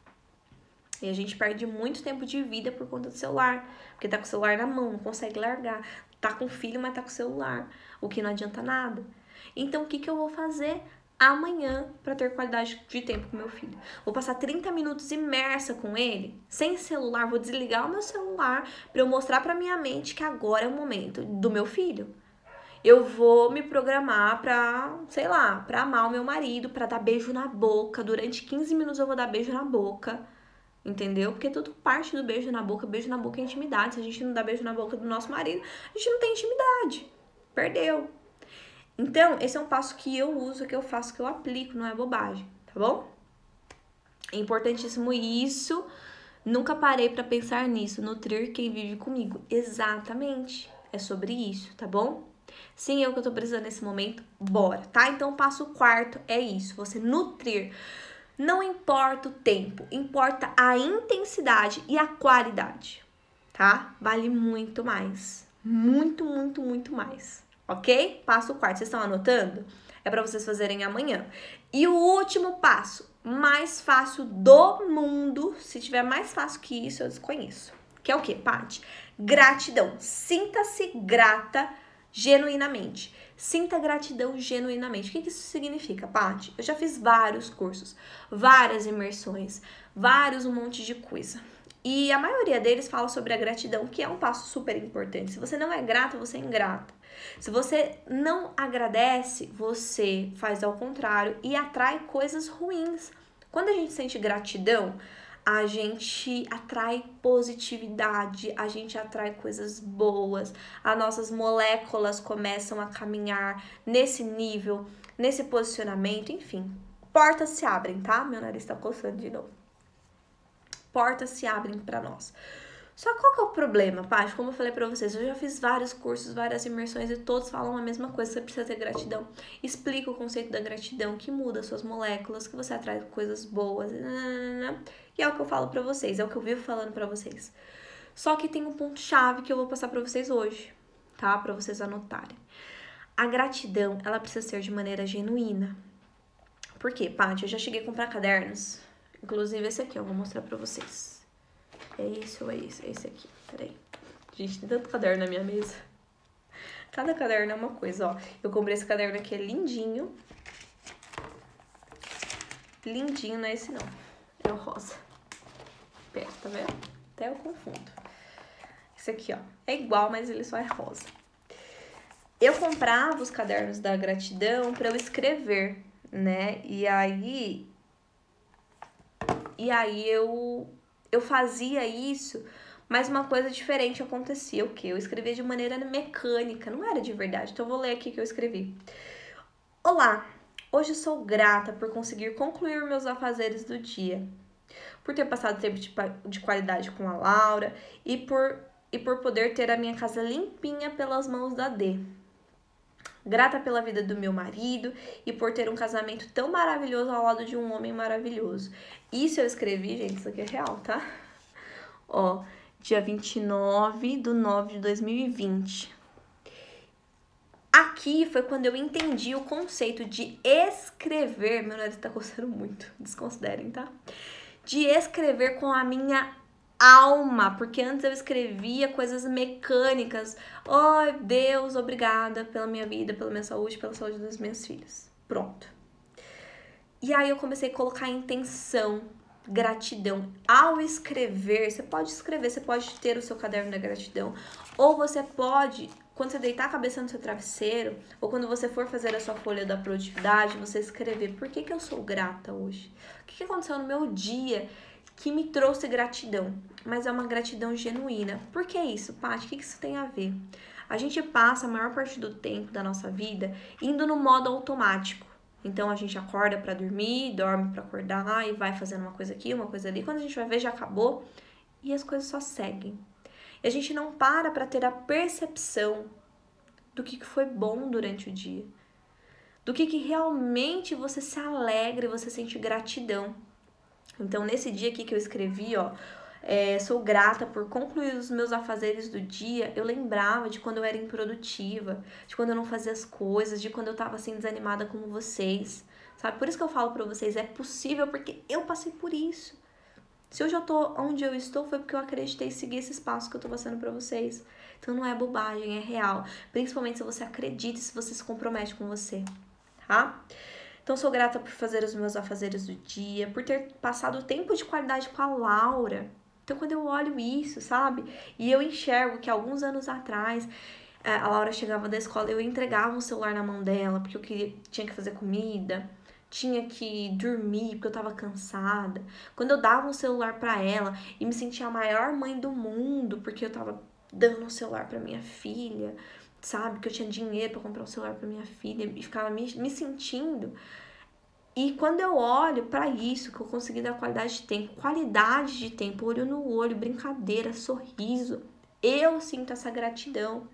E a gente perde muito tempo de vida por conta do celular, porque tá com o celular na mão, não consegue largar. Tá com o filho, mas tá com o celular, o que não adianta nada. Então, o que eu vou fazer amanhã para ter qualidade de tempo com meu filho? Vou passar 30 minutos imersa com ele, sem celular, vou desligar o meu celular para eu mostrar para minha mente que agora é o momento do meu filho. Eu vou me programar pra, sei lá, pra amar o meu marido, pra dar beijo na boca. Durante 15 minutos eu vou dar beijo na boca, entendeu? Porque tudo parte do beijo na boca. Beijo na boca é intimidade. Se a gente não dá beijo na boca do nosso marido, a gente não tem intimidade. Perdeu. Então, esse é um passo que eu uso, que eu faço, que eu aplico, não é bobagem, tá bom? É importantíssimo isso. Nunca parei pra pensar nisso. Nutrir quem vive comigo. Exatamente. É sobre isso, tá bom? Sim, é o que eu tô precisando nesse momento, bora, tá? Então, o passo 4 é isso, você nutrir. Não importa o tempo, importa a intensidade e a qualidade, tá? Vale muito mais, muito, muito, muito mais, ok? Passo 4, vocês estão anotando? É pra vocês fazerem amanhã. E o último passo, mais fácil do mundo, se tiver mais fácil que isso, eu desconheço. Que é o quê, Paty? Gratidão. Sinta-se grata genuinamente. Sinta gratidão genuinamente. O que isso significa, Paty? Eu já fiz vários cursos, várias imersões, um monte de coisa. E a maioria deles fala sobre a gratidão, que é um passo super importante. Se você não é grata, você é ingrata. Se você não agradece, você faz ao contrário e atrai coisas ruins. Quando a gente sente gratidão, a gente atrai positividade, a gente atrai coisas boas, as nossas moléculas começam a caminhar nesse nível, nesse posicionamento, enfim. portas se abrem, tá? Meu nariz tá coçando de novo. Portas se abrem pra nós. Só que qual que é o problema, Paty? Como eu falei pra vocês, eu já fiz vários cursos, várias imersões e todos falam a mesma coisa, você precisa ter gratidão. Explica o conceito da gratidão, que muda suas moléculas, que você atrai coisas boas, e é o que eu falo pra vocês, é o que eu vivo falando pra vocês. Só que tem um ponto-chave que eu vou passar pra vocês hoje, tá? Pra vocês anotarem. A gratidão, ela precisa ser de maneira genuína. Por quê, Paty? Eu já cheguei a comprar cadernos, inclusive esse aqui, eu vou mostrar pra vocês. É esse ou é esse? É esse aqui. Peraí. Gente, tem tanto caderno na minha mesa. Cada caderno é uma coisa, ó. Eu comprei esse caderno aqui, é lindinho. Lindinho, não é esse não. É o rosa. Pera, tá vendo? Até eu confundo. Esse aqui, ó. É igual, mas ele só é rosa. Eu comprava os cadernos da gratidão pra eu escrever, né? E aí eu fazia isso, mas uma coisa diferente acontecia. O quê? Eu escrevia de maneira mecânica, não era de verdade. Então eu vou ler aqui o que eu escrevi. Olá, hoje sou grata por conseguir concluir meus afazeres do dia, por ter passado tempo de qualidade com a Laura e por poder ter a minha casa limpinha pelas mãos da Dê. Grata pela vida do meu marido e por ter um casamento tão maravilhoso ao lado de um homem maravilhoso. Isso eu escrevi, gente, isso aqui é real, tá? Ó, dia 29/9/2020. Aqui foi quando eu entendi o conceito de escrever. Meu nariz tá coçando muito, desconsiderem, tá? De escrever com a minha alma, porque antes eu escrevia coisas mecânicas. Oh, Deus, obrigada pela minha vida, pela minha saúde, pela saúde dos meus filhos. Pronto. E aí eu comecei a colocar intenção, gratidão. Ao escrever, você pode ter o seu caderno da gratidão, ou você pode, quando você deitar a cabeça no seu travesseiro, ou quando você for fazer a sua folha da produtividade, você escrever: por que eu sou grata hoje? O que aconteceu no meu dia que me trouxe gratidão? Mas é uma gratidão genuína. Por que isso, Paty? O que isso tem a ver? A gente passa a maior parte do tempo da nossa vida indo no modo automático. Então a gente acorda para dormir, dorme para acordar e vai fazendo uma coisa aqui, uma coisa ali. Quando a gente vai ver, já acabou e as coisas só seguem. E a gente não para ter a percepção do que foi bom durante o dia, do que realmente você se alegra e você sente gratidão. Então, nesse dia aqui que eu escrevi, ó, sou grata por concluir os meus afazeres do dia, eu lembrava de quando eu era improdutiva, de quando eu não fazia as coisas, de quando eu tava assim desanimada como vocês, sabe? Por isso que eu falo pra vocês, é possível porque eu passei por isso. Se hoje eu tô onde eu estou, foi porque eu acreditei em seguir esse espaço que eu tô passando pra vocês. Então não é bobagem, é real. Principalmente se você acredita e se você se compromete com você, tá? Então, sou grata por fazer os meus afazeres do dia, por ter passado tempo de qualidade com a Laura. Então, quando eu olho isso, sabe? E eu enxergo que alguns anos atrás, a Laura chegava da escola, eu entregava um celular na mão dela, porque tinha que fazer comida, tinha que dormir, porque eu tava cansada. Quando eu dava um celular pra ela e me sentia a maior mãe do mundo, porque eu tava dando um celular pra minha filha, sabe? Que eu tinha dinheiro pra comprar um celular pra minha filha e ficava me sentindo. E quando eu olho pra isso, que eu consegui dar qualidade de tempo, olho no olho, brincadeira, sorriso, eu sinto essa gratidão.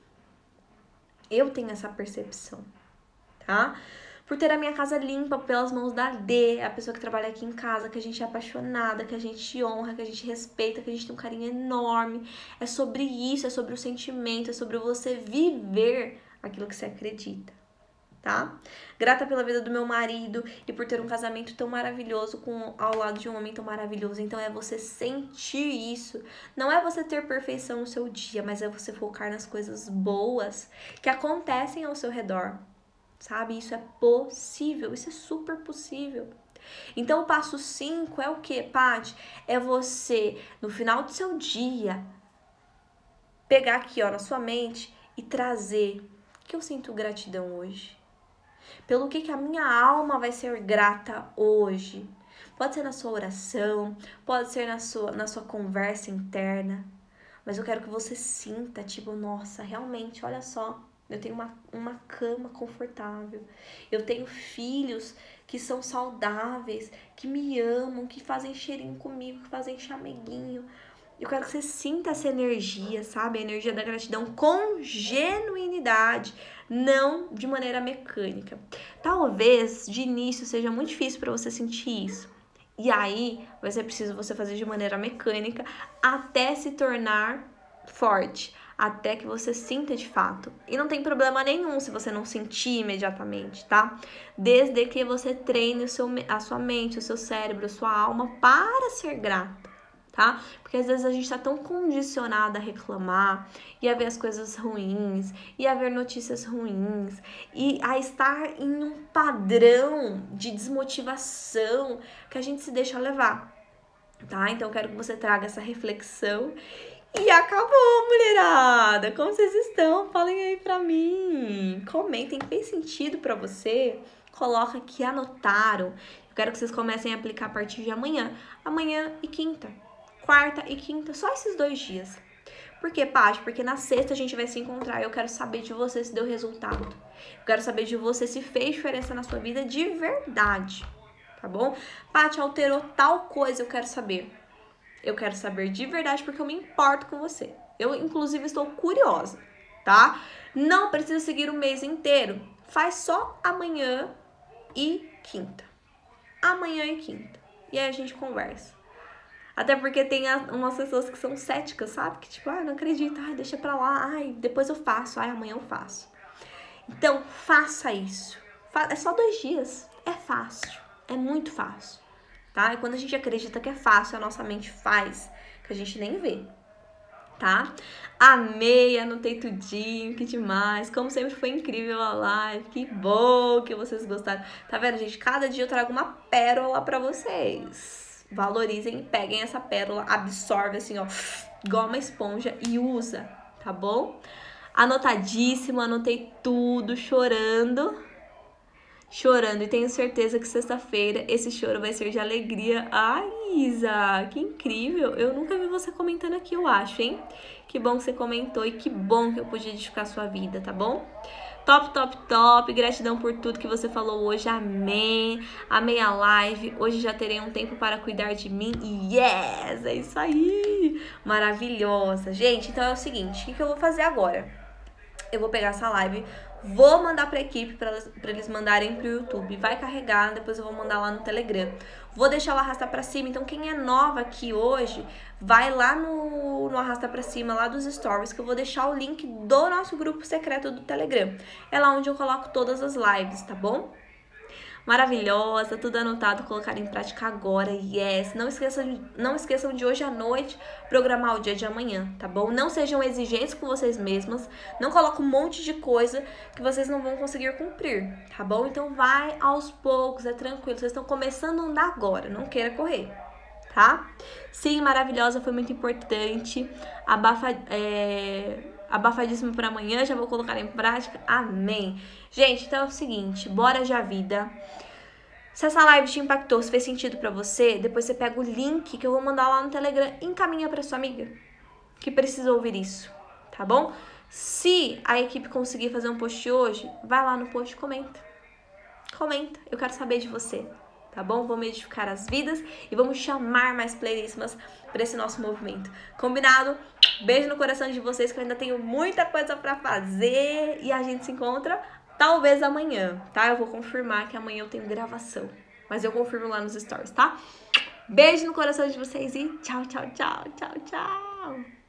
Eu tenho essa percepção, tá? Por ter a minha casa limpa pelas mãos da Dê, a pessoa que trabalha aqui em casa, que a gente é apaixonada, que a gente honra, que a gente respeita, que a gente tem um carinho enorme. É sobre isso, é sobre o sentimento, é sobre você viver aquilo que você acredita, tá? Grata pela vida do meu marido e por ter um casamento tão maravilhoso ao lado de um homem tão maravilhoso. Então é você sentir isso. Não é você ter perfeição no seu dia, mas é você focar nas coisas boas que acontecem ao seu redor. Sabe? Isso é possível, isso é super possível. Então, o passo 5 é o que, Paty? É você, no final do seu dia, pegar aqui, ó, na sua mente e trazer o que eu sinto gratidão hoje. Pelo que a minha alma vai ser grata hoje. Pode ser na sua oração, pode ser na sua conversa interna. Mas eu quero que você sinta, tipo, nossa, realmente, olha só. Eu tenho uma cama confortável. Eu tenho filhos que são saudáveis, que me amam, que fazem cheirinho comigo, que fazem chameguinho. Eu quero que você sinta essa energia, sabe? A energia da gratidão com genuinidade, não de maneira mecânica. Talvez de início seja muito difícil para você sentir isso. E aí vai ser preciso você fazer de maneira mecânica até se tornar forte, até que você sinta de fato. E não tem problema nenhum se você não sentir imediatamente, tá? Desde que você treine a sua mente, o seu cérebro, a sua alma para ser grata. Tá? Porque às vezes a gente tá tão condicionada a reclamar e a ver as coisas ruins e a ver notícias ruins e a estar em um padrão de desmotivação que a gente se deixa levar, tá? Então eu quero que você traga essa reflexão. E acabou, mulherada! Como vocês estão? Falem aí pra mim. Comentem, fez sentido pra você? Coloca que anotaram. Eu quero que vocês comecem a aplicar a partir de amanhã. Amanhã e quinta. Quarta e quinta, só esses 2 dias. Por quê, Paty? Porque na sexta a gente vai se encontrar e eu quero saber de você se deu resultado. Eu quero saber de você se fez diferença na sua vida de verdade, tá bom? Paty, alterou tal coisa, eu quero saber. Eu quero saber de verdade porque eu me importo com você. Eu, inclusive, estou curiosa, tá? Não precisa seguir o mês inteiro. Faz só amanhã e quinta. Amanhã e quinta. E aí a gente conversa. Até porque tem umas pessoas que são céticas, sabe? Que tipo, não acredito, deixa pra lá, depois eu faço, amanhã eu faço. Então, faça isso. É só 2 dias. É fácil. É muito fácil. Tá? E quando a gente acredita que é fácil, a nossa mente faz, que a gente nem vê. Tá? Amei, anotei tudinho, que demais. Como sempre foi incrível a live. Que bom que vocês gostaram. Tá vendo, gente? Cada dia eu trago uma pérola pra vocês. Valorizem e peguem essa pérola, absorve assim, ó, igual uma esponja e usa, tá bom? Anotadíssimo, anotei tudo, chorando. E tenho certeza que sexta-feira esse choro vai ser de alegria. Ai, Isa, que incrível! Eu nunca vi você comentando aqui, eu acho, hein? Que bom que você comentou e que bom que eu pude edificar a sua vida, tá bom? Top, top, top. Gratidão por tudo que você falou hoje. Amém. Amei a live. Hoje já terei um tempo para cuidar de mim. Yes! É isso aí. Maravilhosa. Gente, então é o seguinte. O que eu vou fazer agora? Eu vou pegar essa live, vou mandar pra equipe pra eles mandarem pro YouTube. Vai carregar, depois eu vou mandar lá no Telegram. Vou deixar o arrasta pra cima. Então quem é nova aqui hoje, vai lá no arrasta pra cima, lá dos stories, que eu vou deixar o link do nosso grupo secreto do Telegram. É lá onde eu coloco todas as lives, tá bom? Maravilhosa, tudo anotado, colocar em prática agora, yes. Não esqueçam de hoje à noite programar o dia de amanhã, tá bom? Não sejam exigentes com vocês mesmas, não coloquem um monte de coisa que vocês não vão conseguir cumprir, tá bom? Então vai aos poucos, é tranquilo, vocês estão começando a andar agora, não queira correr, tá? Sim, maravilhosa, foi muito importante, abafadíssimo para amanhã, já vou colocar em prática, amém. Gente, então é o seguinte, bora de a vida. Se essa live te impactou, se fez sentido pra você, depois você pega o link que eu vou mandar lá no Telegram e encaminha pra sua amiga que precisa ouvir isso, tá bom? Se a equipe conseguir fazer um post hoje, vai lá no post e comenta. Comenta, eu quero saber de você, tá bom? Vamos edificar as vidas e vamos chamar mais playlistas para esse nosso movimento. Combinado? Beijo no coração de vocês que eu ainda tenho muita coisa pra fazer e a gente se encontra talvez amanhã, tá? Eu vou confirmar que amanhã eu tenho gravação, mas eu confirmo lá nos stories, tá? Beijo no coração de vocês e tchau, tchau, tchau, tchau, tchau!